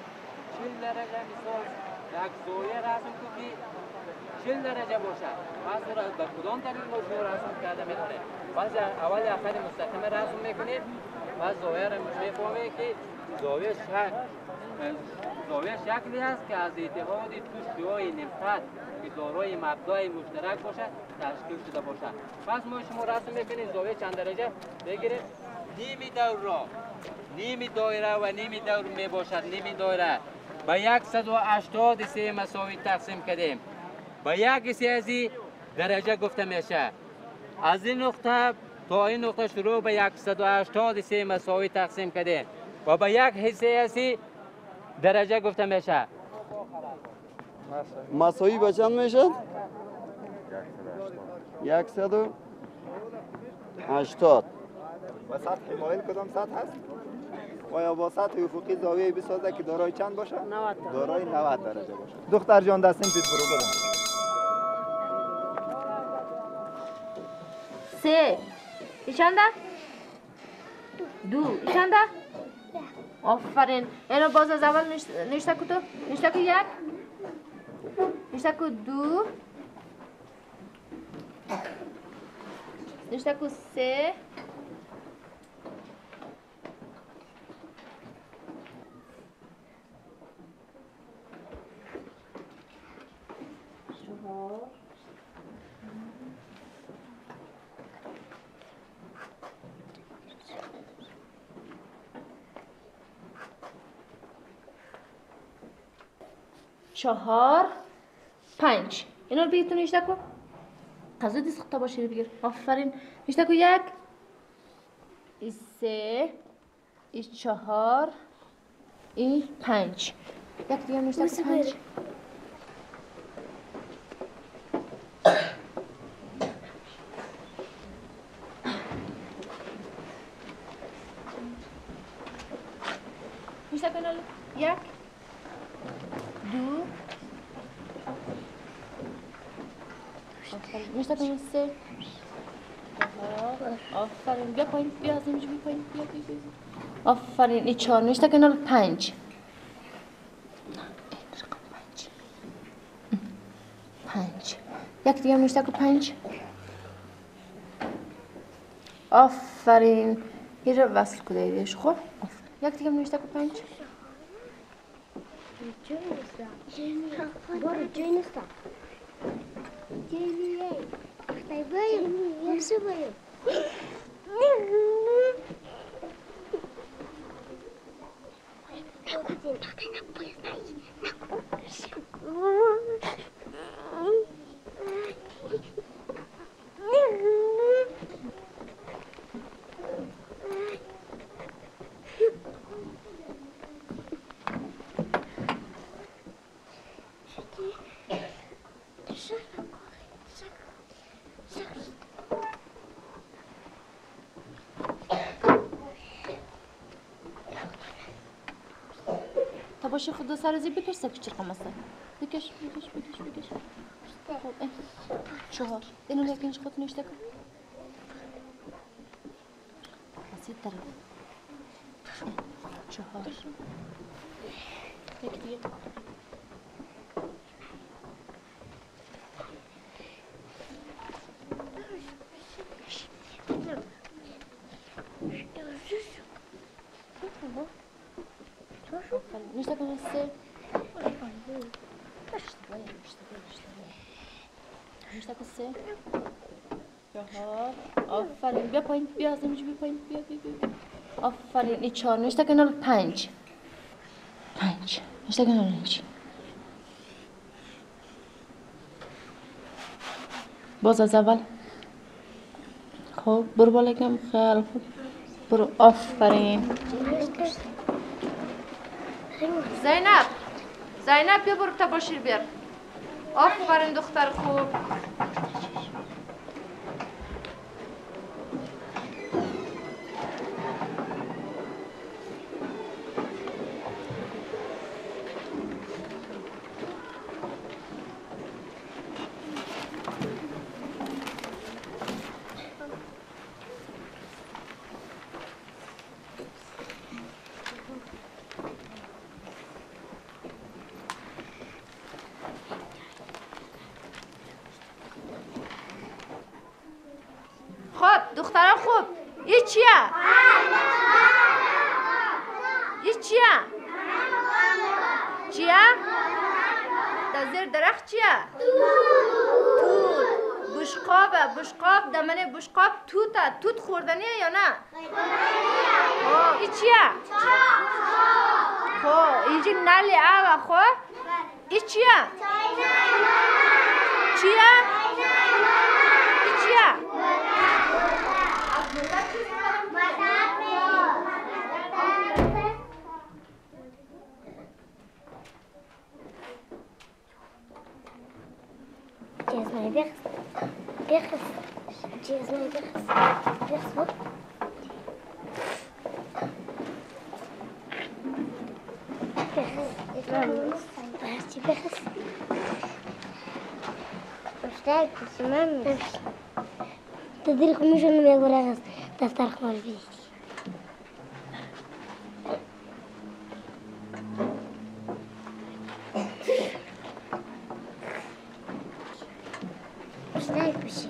چهل درجه مثال یک زاویه رسم کو که چهل درجه باشد پس را به کدام طریق ما شما رسم کرده میتونه بعضی اول یک خط مستقیم رسم میکنید و زاویه را میفهمید که زاویه شکل زاویه شکلی است که از اتحاد توشیهای نمخط که دارای مبدأ مشترک باشد تشکیل شده باشد. پس ما شما رسم میکنید زاویه چند درجه بگیرید نیمی دور را نیمی دایره و نیمی دور می باشد. نیمی دایره به صد و هشتاد و سه مساوی تقسیم کردیم. به یک سیازی درجه گفته میشه. از این نقطه تا این نقطه شروع به صد و هشتاد و سه مساوی تقسیم کردیم و به یک حیثیتی درجه گفته میشه. مساوی به چند میشه؟ صد و هشتاد. و سطح مایل کدام سطح هست؟ آیا با سطح افقی زاویه بسازه که دارای چند باشه؟ نود. دارای نود درجه باشه. دختر جان دستیم پیت برو بدم. سه. ای چنده؟ دو. ای چنده؟ آفرین. اینو باز از اول نشته که تو؟ نشته که یک؟ نشته که دو؟ نشته که سه؟ چهار پنج اینا رو بگید تو نشته کن قضا دیست خطا باشه بگیر آفرین نشته کن یک ای سه ای چهار ای پنج یک دیگه نشته کن پنج نشته کن یک دو نشته کنم سه آفرین بیا پایین بیا از اینجا بیا پایین بیا بیا بیا آفرین این چهار نشته کنم پنج پنج پنج یک دیگه نشته کنم پنج آفرین این رو وصل کده ایدهش خب یک دیگه نشته کنم پنج برو جای نیستم جایی اختای بایم یمسو بایم باشه خدا سرازی بکش سکش چرخم است بکش بکش بکش بکش خب این چهار اینو لیکنش خود نشته کن بسید طرف چهار یک دیگه نشته کن سه نشته کن سه چهار آفرین بیا پایین بیا از اینجا بیا پایین بیا بیا بیا آفرین این چهار نشته کن پنج پنج نشته کن اینجا باز از اول خب برو بالا کم خیال خوب برو آفرین زینب زینب بیا برو تباشیر بیار آفرین دختر خوب دخترم خوب این چیه؟ این چیه؟ چیه؟ در زیر درخت چیه؟ توت بشقابه بشقاب دمنه بشقاب توته توت خوردنیه یا نه؟ خب این چیه؟ خب اینجا نلی آوه خب این چیه؟ چیه؟ این چیه؟ جزمه بخص بخص جزمه بخص بخص بخص بخص بخص مشتاق تسمعني تدري خمسة من يقول هذا دفتر خمار بيه مشتاق بشي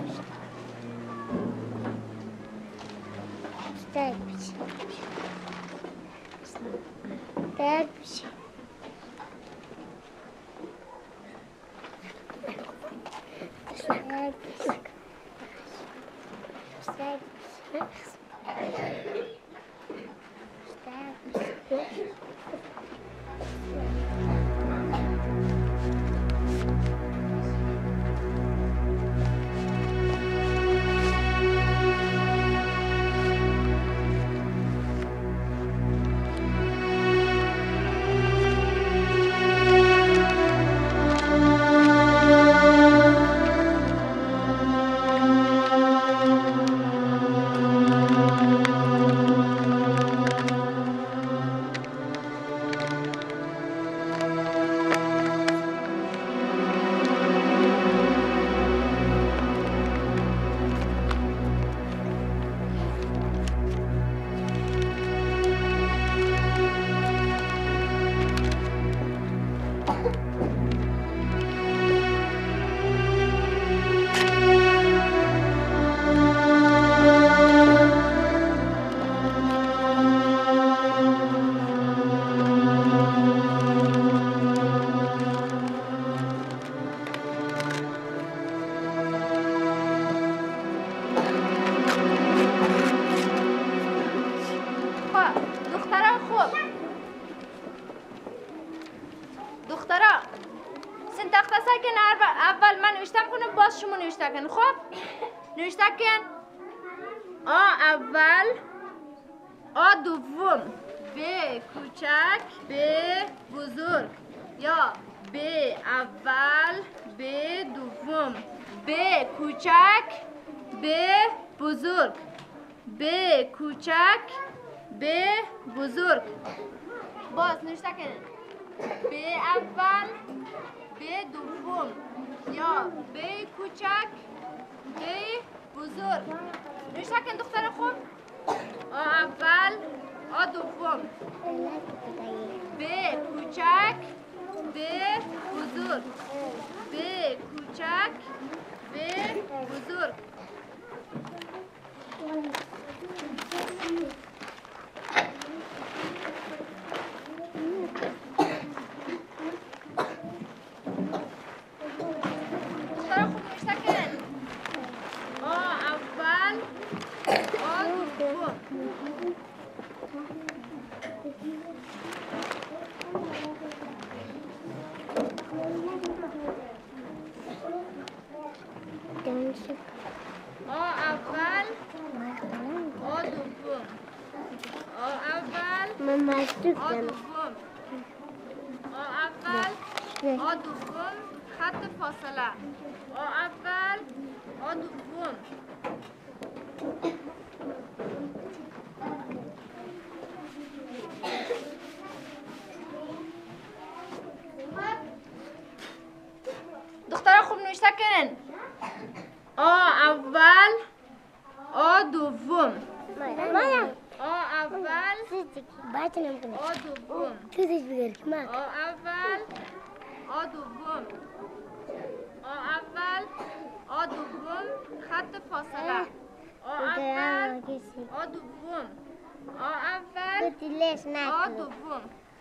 مشتاق بشي مشتاق بشي تخته سکن اول من نوشتم کنم باز شما نوشته کن. خب نوشته کن. آ اول، آ دوم، ب کوچک، ب بزرگ. یا ب اول، ب دوم، ب کوچک، ب بزرگ، ب کوچک، ب بزرگ. باز نوشته کن. ب اول، ب دوم، یا ب کوچک، ب بزرگ. نوشته کن دختر خوب. آ اول، آ دوم، ب کوچک، ب بزرگ، ب کوچک، ب بزرگ. آ دوم خط فاصله. آ اول، آ دوم. دخترها خوب نوشته کنن. آ اول، آ دوم، آ اول، آ دوم، آ اول، آ دوم، آ اول، آ دوم خط فاصله. آ اول، آ دوم، آ اول، آ دوم.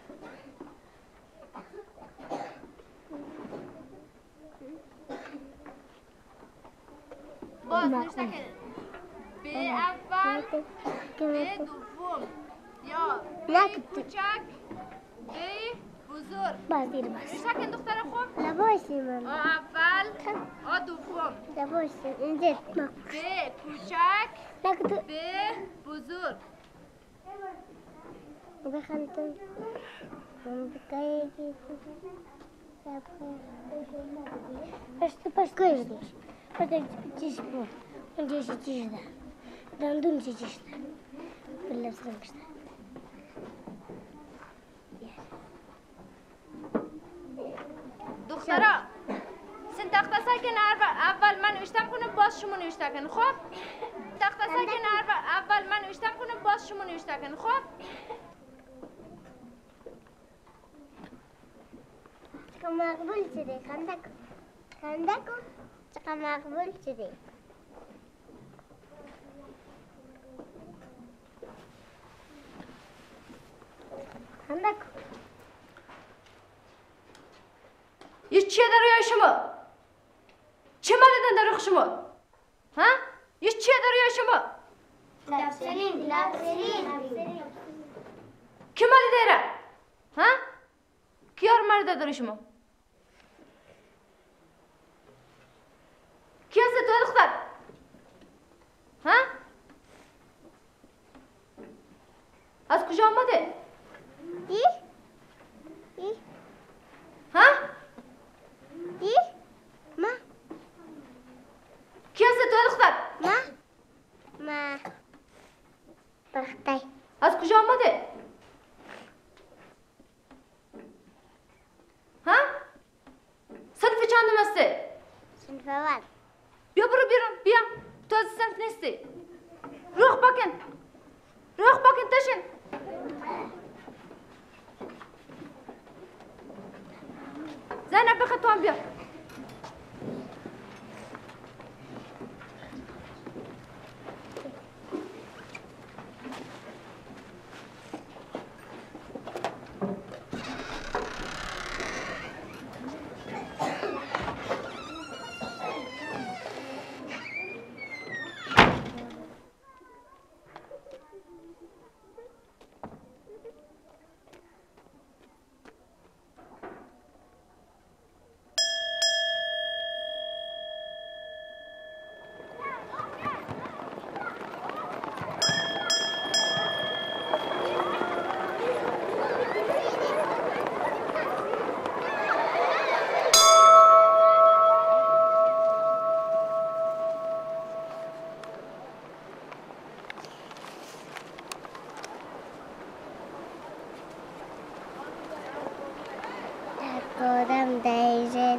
باز نوشته کنید. ب اول، ب دوم، یا ب کوچک، ب بزرگ. باز دیر باز. نوشته کن دختر خوب. لباسی من. آ اول، آ دوم. لباسی اینجا. ب کوچک، ب بزرگ. بخندم. من بکایی کی. پس پس کوی دیش. پس چیز بود. اونجا چیز ده. دندون چیز ده. کلا سرنگش ده. دخترا سن تخته سکن اول من نوشتم کنم باز شما نوشته کن. خب تخته سکن اول من نوشتم کنم باز شما نوشته کن. خب چقدر مقبول شده. خنده کن خنده کن. چقدر مقبول شده. خنده کن. یه چیه در روی شما؟ چه مالیدن در روی شما؟ ها؟ یه چیه در روی شما؟ لبسرین لبسرین کی مالیده را؟ ها؟ کیار مالیده در روی شما؟ کی هسته تو دختر؟ ها؟ از کجا آمده؟ ای؟ ای؟ ها؟ ای؟ ما؟ کی هسته تو دختر؟ ما؟ ما بختای. از کجا آمده؟ ها؟ صنف چندم هسته؟ صنف اول. بیا برو بیرون بیا. تو از صنف نیستی. روح بکن. روح بکن تشن. زینب بخواه تو هم بیا.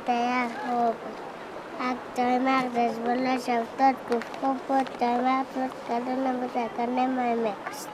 دیگر خوب یک جای مغزش بلش افتاد گفت خوب بود جای مغز بود کده نبود اگر نمای میکشت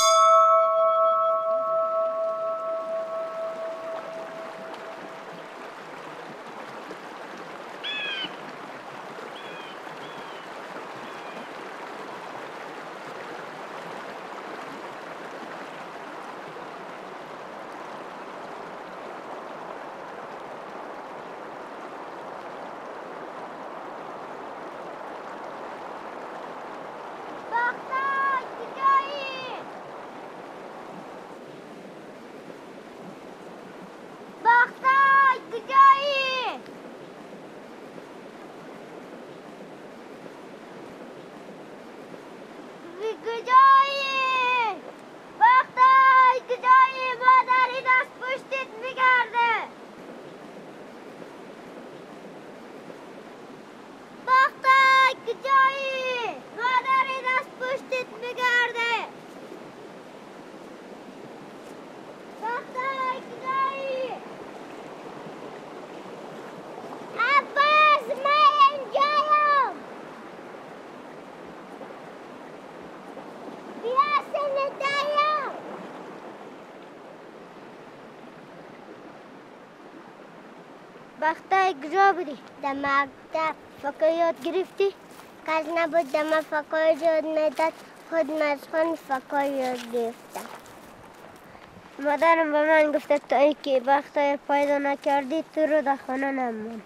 بختای کجا بودی؟ در مکتب فقه یاد گرفتی؟ کس نبود در من فقه یاد نداد خود مشخون فقه یاد گرفتم مادرم به من گفته تا ای که بختای پیدا نکردی تو رو در خانه نمون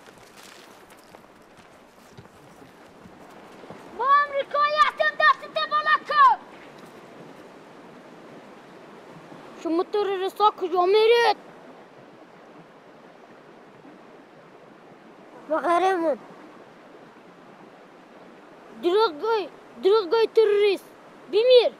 با امریکایی هستم دستت بالا کن شما تروریستا کجا میرید؟ بغرمون دروغگوی دروغگوی تروریست بمیر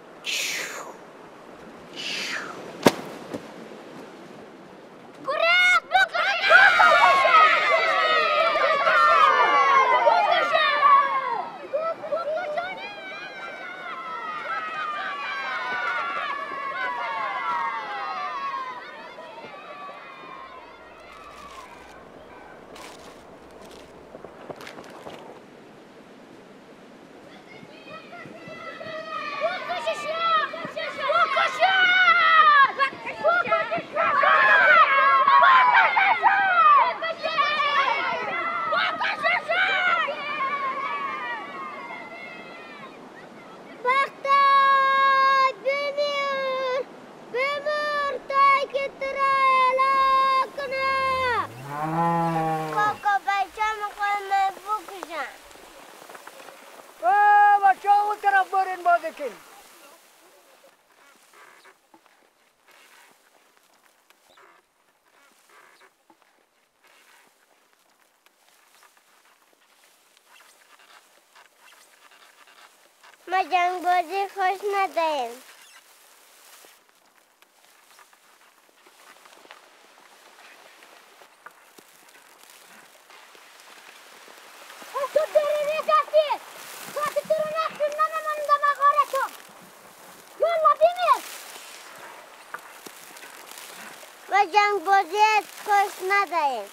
ما جنگ بازی خوش نداریم تو تروریست هستی وقتی تو رو نقشون نمیمونم در مغارتون یالا بمیر ما جنگ بازی خوش نداریم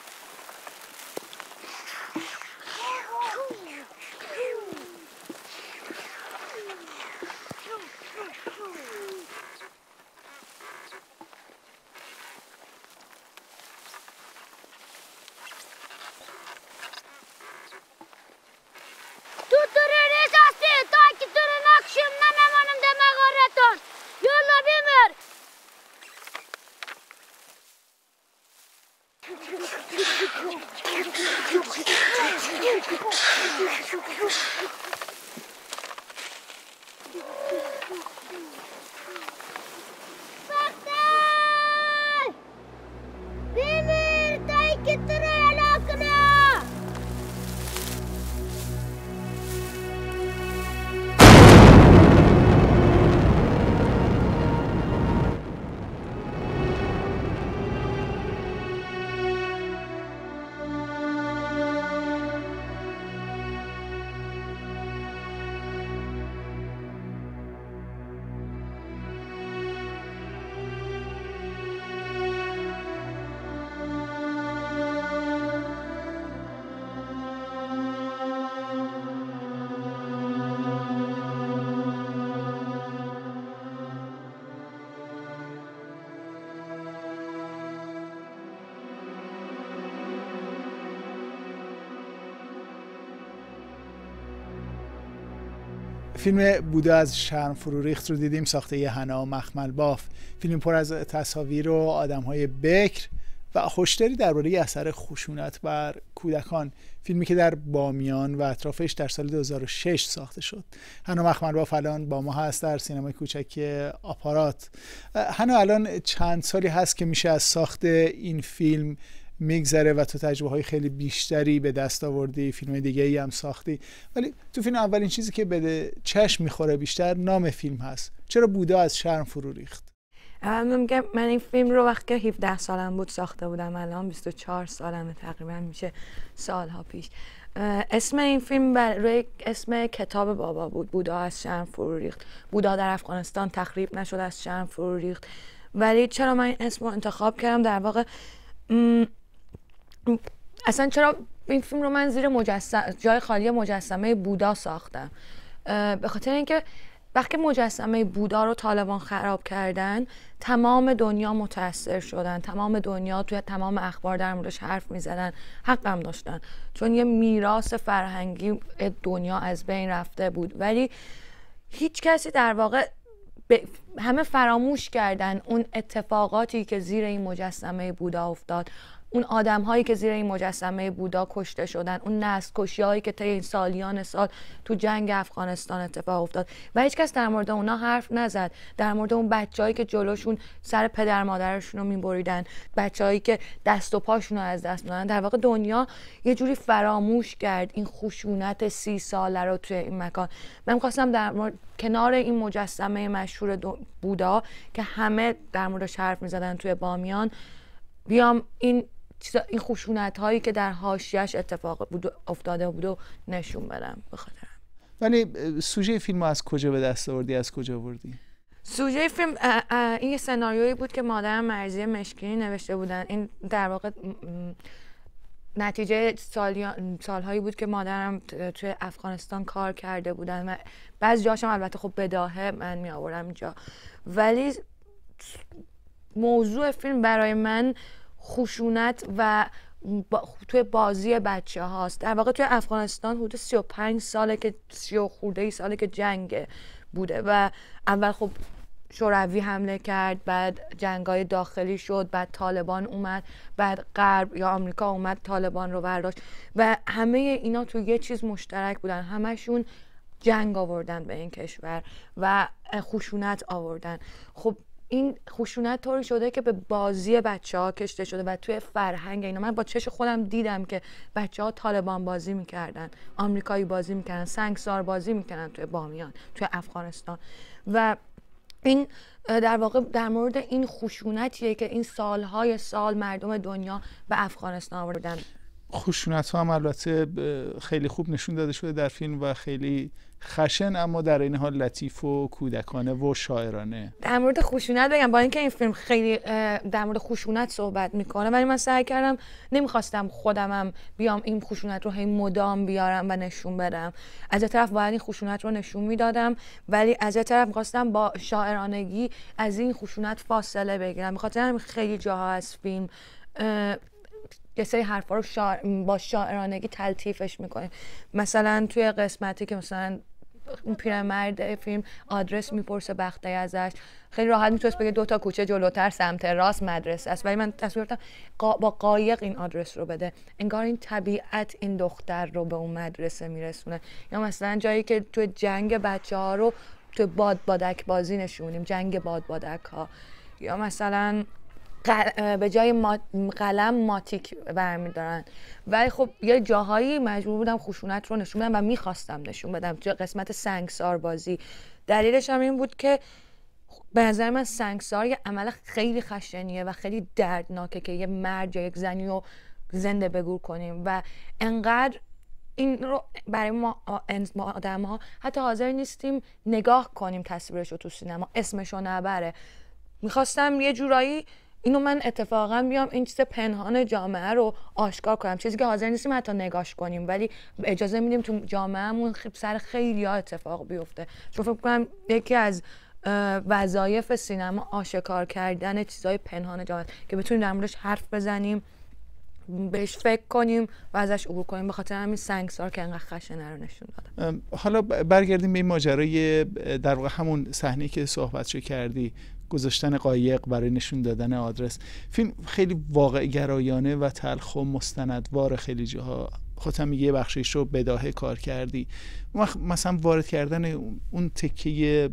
فیلم بودا از شرم فرو ریخت رو دیدیم، ساخته ی حنا مخمل باف. فیلم پر از تصاویر و آدم‌های بکر و هشداری درباره اثر خشونت بر کودکان. فیلمی که در بامیان و اطرافش در سال دو هزار و شش ساخته شد. حنا مخمل باف الان با ما هست در سینمای کوچک آپارات. حنا، الان چند سالی هست که میشه از ساخت این فیلم میگذره و تو تجربه های خیلی بیشتری به دست آوردی، فیلم دیگه ای هم ساختی، ولی تو فیلم اولین چیزی که به چشم میخوره بیشتر نام فیلم هست. چرا بودا از شرم فرو ریخت؟ من میگم من این فیلم رو وقتی که هفده سالم بود ساخته بودم، الان بیست و چهار سالمه، تقریبا میشه سالها پیش. اسم این فیلم بر روی اسم کتاب بابا بود، بودا از شرم فرو ریخت. بودا در افغانستان تخریب نشد، از شرم فرو ریخت. ولی چرا من این اسم رو انتخاب کردم؟ در واقع اصلا چرا این فیلم رو من زیر مجسمه، جای خالی مجسمه بودا ساختم؟ به خاطر اینکه وقتی مجسمه بودا رو طالبان خراب کردن، تمام دنیا متاثر شدن، تمام دنیا توی تمام اخبار در موردش حرف میزدن، حقم داشتن، چون یه میراث فرهنگی دنیا از بین رفته بود. ولی هیچ کسی در واقع همه فراموش کردن اون اتفاقاتی که زیر این مجسمه بودا افتاد، اون آدم هایی که زیر این مجسمه بودا کشته شدن، اون نسل کشی هایی که طی این سالیان سال تو جنگ افغانستان اتفاق افتاد و هیچ کس در مورد اونا حرف نزد. در مورد اون بچه‌هایی که جلوشون سر پدر مادرشون رو می‌بریدن، بچه‌هایی که دست و پاشون رو از دست می‌دادن، در واقع دنیا یه جوری فراموش کرد این خشونت سی ساله رو توی این مکان. من می‌خواستم در مورد کنار این مجسمه مشهور بودا که همه در موردش حرف می‌زدن توی بامیان، بیام این این خشونت هایی که در حاشیه‌اش اتفاق بود افتاده بود و نشون بدم. بخاطر ولی سوژه فیلم از کجا به دست آوردی؟ از کجا آوردی؟ سوژه فیلم اه اه این سناریویی بود که مادرم مرضیه مشکینی نوشته بودن. این در واقع نتیجه سالهایی بود که مادرم توی افغانستان کار کرده بودن و بعضی جاشم البته خب بداهه من می آوردم اینجا، ولی موضوع فیلم برای من خشونت و با توی بازی بچه هاست. در واقع توی افغانستان حدود سی و پنج ساله که سی و خورده ای ساله که جنگ بوده و اول خب شوروی حمله کرد، بعد جنگای داخلی شد، بعد طالبان اومد، بعد غرب یا آمریکا اومد طالبان رو برداشت و همه اینا توی یه چیز مشترک بودن، همشون جنگ آوردن به این کشور و خشونت آوردن. خب این خشونت طوری شده که به بازی بچه ها کشته شده و توی فرهنگ اینا من با چش خودم دیدم که بچه ها طالبان بازی میکردن، آمریکایی بازی میکردن، سنگسار بازی میکردن توی بامیان، توی افغانستان. و این در واقع در مورد این خشونتیه که این سالهای سال مردم دنیا به افغانستان آوردن. خشونت ها هم البته خیلی خوب نشون داده شده در فیلم و خیلی خشن، اما در این حال لطیف و کودکانه و شاعرانه. در مورد خشونت بگم، با اینکه این فیلم خیلی در مورد خشونت صحبت میکنه، ولی من سعی کردم نمیخواستم خودمم بیام این خشونت رو هی مدام بیارم و نشون بدم. از یه طرف باید این خشونت رو نشون میدادم، ولی از یه طرف میخواستم با شاعرانگی از این خشونت فاصله بگیرم. بخاطر خیلی جاها از فیلم یه سری حرفا رو شاعر با شاعرانگی تلطیفش میکنیم. مثلا توی قسمتی که مثلا اون پیرمرد فیلم آدرس میپرسه بخته ازش، خیلی راحت میتونست بگه دو تا کوچه جلوتر سمت راست مدرسه است، ولی من تصمیم گرفتم قا... با قایق این آدرس رو بده، انگار این طبیعت این دختر رو به اون مدرسه میرسونه. یا مثلا جایی که توی جنگ بچه ها رو توی باد بادک بازی نشونیم، جنگ باد بادک ها. یا مثلا به جای ما... قلم ماتیک برمیدارن. ولی خب یه جاهایی مجبور بودم خشونت رو نشون بدم و میخواستم نشون بدم. توی قسمت سنگسار بازی دلیلش هم این بود که به نظر من سنگسار یه عمل خیلی خشنیه و خیلی دردناکه که یه مرد یا یک زنی رو زنده بگور کنیم و انقدر این رو برای ما آدم ها حتی حاضر نیستیم نگاه کنیم تصویرش رو تو سینما، اسمش رو نبره. میخواستم یه جورایی اینو من اتفاقا بیام این چیز پنهان جامعه رو آشکار کنم، چیزی که حاضر نیستیم حتی نگاش کنیم ولی اجازه میدیم تو جامعهمون سر خیلی ها اتفاق بیفته. چون فکر کنم یکی از وظایف سینما آشکار کردن چیزای پنهان جامعه که بتونیم در موردش حرف بزنیم بهش فکر کنیم و ازش عبور کنیم. به خاطر همین سنگسار که انقدر خشنه رو نشون دادم. حالا برگردیم به این ماجرای در واقع همون صحنه‌ای که صحبتشو کردی، گذاشتن قایق برای نشون دادن آدرس. فیلم خیلی واقع گرایانه و تلخ و مستندوار، خیلی جاها خودت میگه یه بخشیش رو بداهه کار کردی. مثلا وارد کردن اون تکه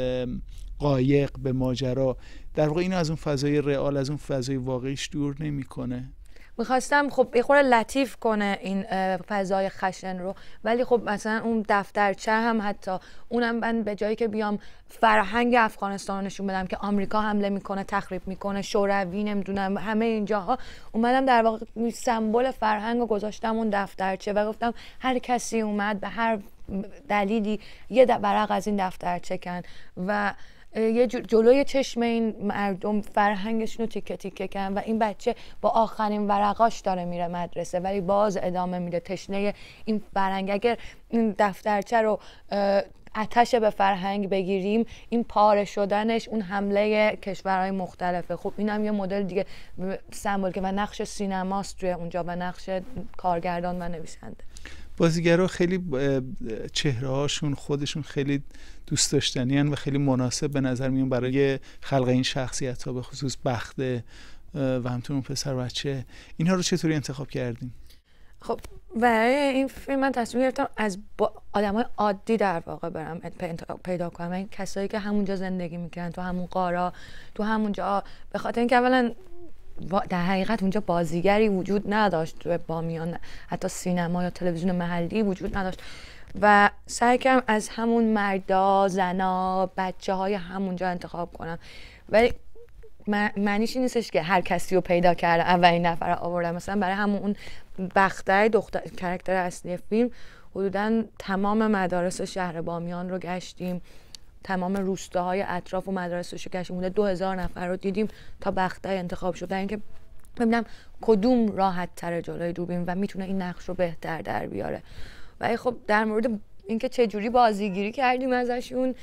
قایق به ماجرا در واقع اینو از اون فضای رئال، از اون فضای واقعیش دور نمیکنه. میخواستم خب یه خورده لطیف کنه این فضای خشن رو، ولی خب مثلا اون دفترچه هم حتی اونم من به جایی که بیام فرهنگ افغانستان رو نشون بدم که آمریکا حمله میکنه، تخریب میکنه، شوروی نمیدونم همه اینجاها، اومدم در واقع سمبل فرهنگ رو گذاشتم اون دفترچه و گفتم هر کسی اومد به هر دلیلی یه ورق از این دفترچه کن و یه جلوی چشم این مردم فرهنگشون رو تیکه تیکه کن و این بچه با آخرین ورقاش داره میره مدرسه ولی باز ادامه میده، تشنه این فرهنگ. اگر این دفترچه رو آتش به فرهنگ بگیریم، این پاره شدنش اون حمله کشورهای مختلفه. خب این هم یه مدل دیگه سمبل که و نقش سینماست توی اونجا و نقش کارگردان و نویسنده. بازیگرها خیلی چهره هاشون خودشون خیلی دوست داشتنی هن و خیلی مناسب به نظر میان برای خلق این شخصیت ها، به خصوص بخته و همطور اون پسر بچه. اینها رو چطوری انتخاب کردین؟ خب برای این فیلم من تصمیم گرفتم از آدمای عادی در واقع برم پیدا کنم، این کسایی که همونجا زندگی میکنن، تو همون قارا، تو همونجا، به خاطر اینکه اولا در حقیقت اونجا بازیگری وجود نداشت تو بامیان، حتی سینما یا تلویزیون محلی وجود نداشت و سعی کردم از همون مردا، زنا، بچه های همونجا انتخاب کنم. ولی معنیش این نیستش که هر کسی رو پیدا کردم اولین نفر رو آوردم. مثلا برای همون اون بختر دختر کاراکتر اصلی فیلم حدوداً تمام مدارس شهر بامیان رو گشتیم، تمام روستاهای اطراف و مدارسش رو گشتیم، حدود دو هزار نفر رو دیدیم تا بختر انتخاب شد، برای اینکه ببینم کدوم راحت تر جلوی دوربین و میتونه این نقش رو بهتر در بیاره. ولی خب در مورد اینکه چه جوری بازیگیری کردیم ازشون،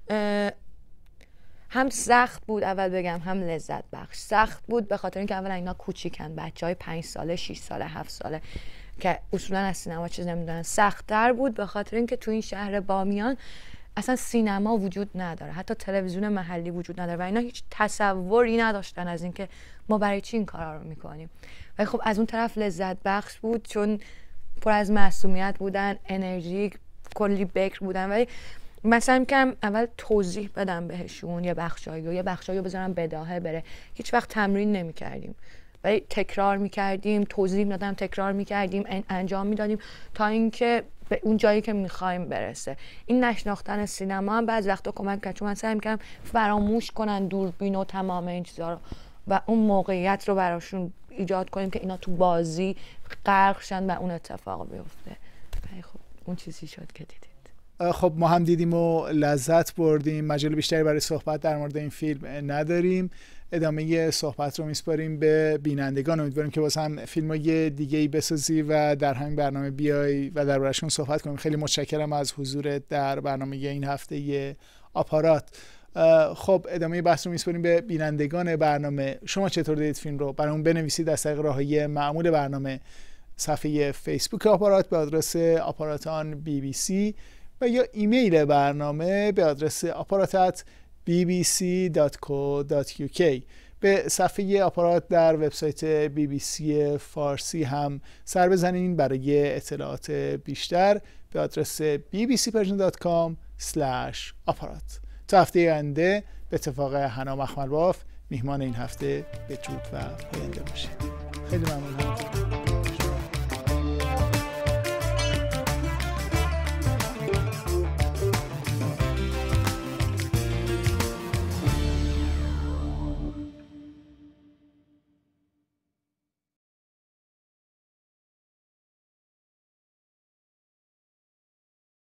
هم سخت بود اول بگم، هم لذت بخش. سخت بود به خاطر اینکه اولا اینا کوچیکن، بچهای پنج ساله، شش ساله، هفت ساله که اصولا از سینما چیز نمیدونن. سخت‌تر بود به خاطر اینکه تو این شهر بامیان اصلا سینما وجود نداره، حتی تلویزیون محلی وجود نداره و اینا هیچ تصوری نداشتن از اینکه ما برای چی این کارا رو میکنیم. ولی خب از اون طرف لذت بخش بود چون پر از معصومیت بودن، انرژی، کلی بکر بودن. ولی مثلا میگم اول توضیح بدم بهشون یه بخشایی و یه بخشایی رو بذارم بداهه بره. هیچ وقت تمرین نمی‌کردیم ولی تکرار می‌کردیم، توضیح می‌دادم، تکرار می‌کردیم، انجام می‌دادیم تا اینکه به اون جایی که می‌خوایم برسه. این نشناختن سینما هم بعضی وقتا کمک کرد چون من سعی می‌کردم فراموش کنن دوربین و تمام این چیزا رو و اون موقعیت رو براشون ایجاد کنیم که اینا تو بازی غرق شن و اون اتفاق بیفته. ولی خب اون چیزی شد که دیدید. خب ما هم دیدیم و لذت بردیم. مجال بیشتری برای صحبت در مورد این فیلم نداریم. ادامه صحبت رو میسپاریم به بینندگان. امیدواریم که واسه هم فیلمای دیگه‌ای بسازی و در همین برنامه بیای و دربارشون صحبت کنیم. خیلی متشکرم از حضورت در برنامه این هفته آپارات. خب ادامه بحث رو میسپاریم به بینندگان برنامه. شما چطور دیدید فیلم رو؟ برامون بنویسید از طریق راههای معمول برنامه، صفحه فیسبوک آپارات به آدرس آپاراتان بی بی سی و یا ایمیل برنامه به آدرس آپارات بی بی سی دات کو دات یو کی. به صفحه آپارات در وبسایت بی بی سی فارسی هم سر بزنین برای اطلاعات بیشتر به آدرس بی بی سی پرژن دات کام اسلش آپارات. تا هفته آینده به اتفاق حنا مخملباف میهمان این هفته بدرود و پاینده باشید. خیلی ممنون.